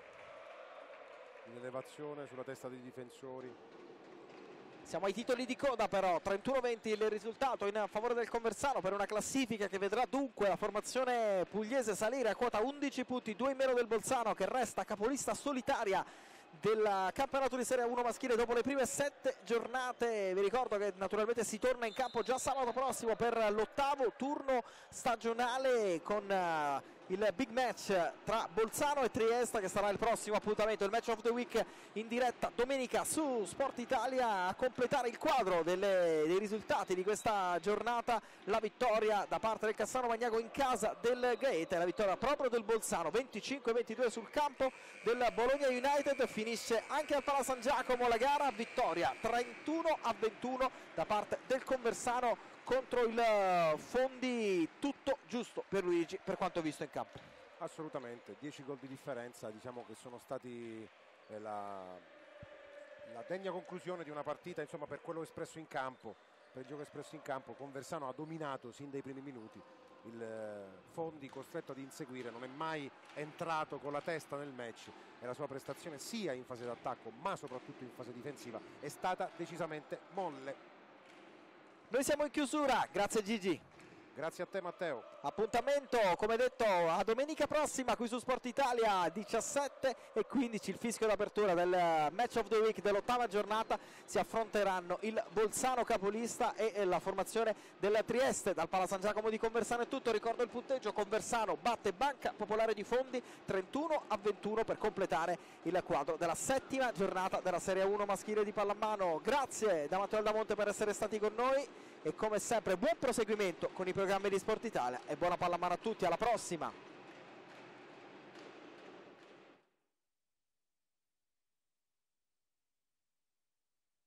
in elevazione sulla testa dei difensori. Siamo ai titoli di coda però, trentuno venti il risultato in favore del Conversano per una classifica che vedrà dunque la formazione pugliese salire a quota undici punti, due in meno del Bolzano che resta capolista solitaria del campionato di Serie uno maschile dopo le prime sette giornate. Vi ricordo che naturalmente si torna in campo già sabato prossimo per l'ottavo turno stagionale con uh, il big match tra Bolzano e Trieste che sarà il prossimo appuntamento, il match of the week in diretta domenica su Sport Italia. A completare il quadro delle, dei risultati di questa giornata la vittoria da parte del Cassano Magnago in casa del Gaeta, la vittoria proprio del Bolzano venticinque ventidue sul campo del Bologna United. Finisce anche al Pala San Giacomo la gara, vittoria trentuno a ventuno da parte del Conversano contro il Fondi. Tutto giusto per Luigi per quanto visto in campo. Assolutamente, dieci gol di differenza, diciamo che sono stati eh, la, la degna conclusione di una partita, insomma, per quello espresso in campo, per il gioco espresso in campo. Conversano ha dominato sin dai primi minuti, il eh, Fondi costretto ad inseguire non è mai entrato con la testa nel match e la sua prestazione sia in fase d'attacco ma soprattutto in fase difensiva è stata decisamente molle. Noi siamo in chiusura, grazie Gigi. Grazie a te Matteo. Appuntamento come detto a domenica prossima qui su Sport Italia diciassette e quindici, il fischio d'apertura del match of the week dell'ottava giornata. Si affronteranno il Bolzano capolista e la formazione del Trieste. Dal Pala San Giacomo di Conversano è tutto, ricordo il punteggio: Conversano batte Banca Popolare di Fondi trentuno a ventuno per completare il quadro della settima giornata della Serie uno maschile di pallamano. Grazie da Matteo Aldamonte per essere stati con noi e come sempre buon proseguimento con i programmi di Sport Italia e buona pallamano a tutti, alla prossima.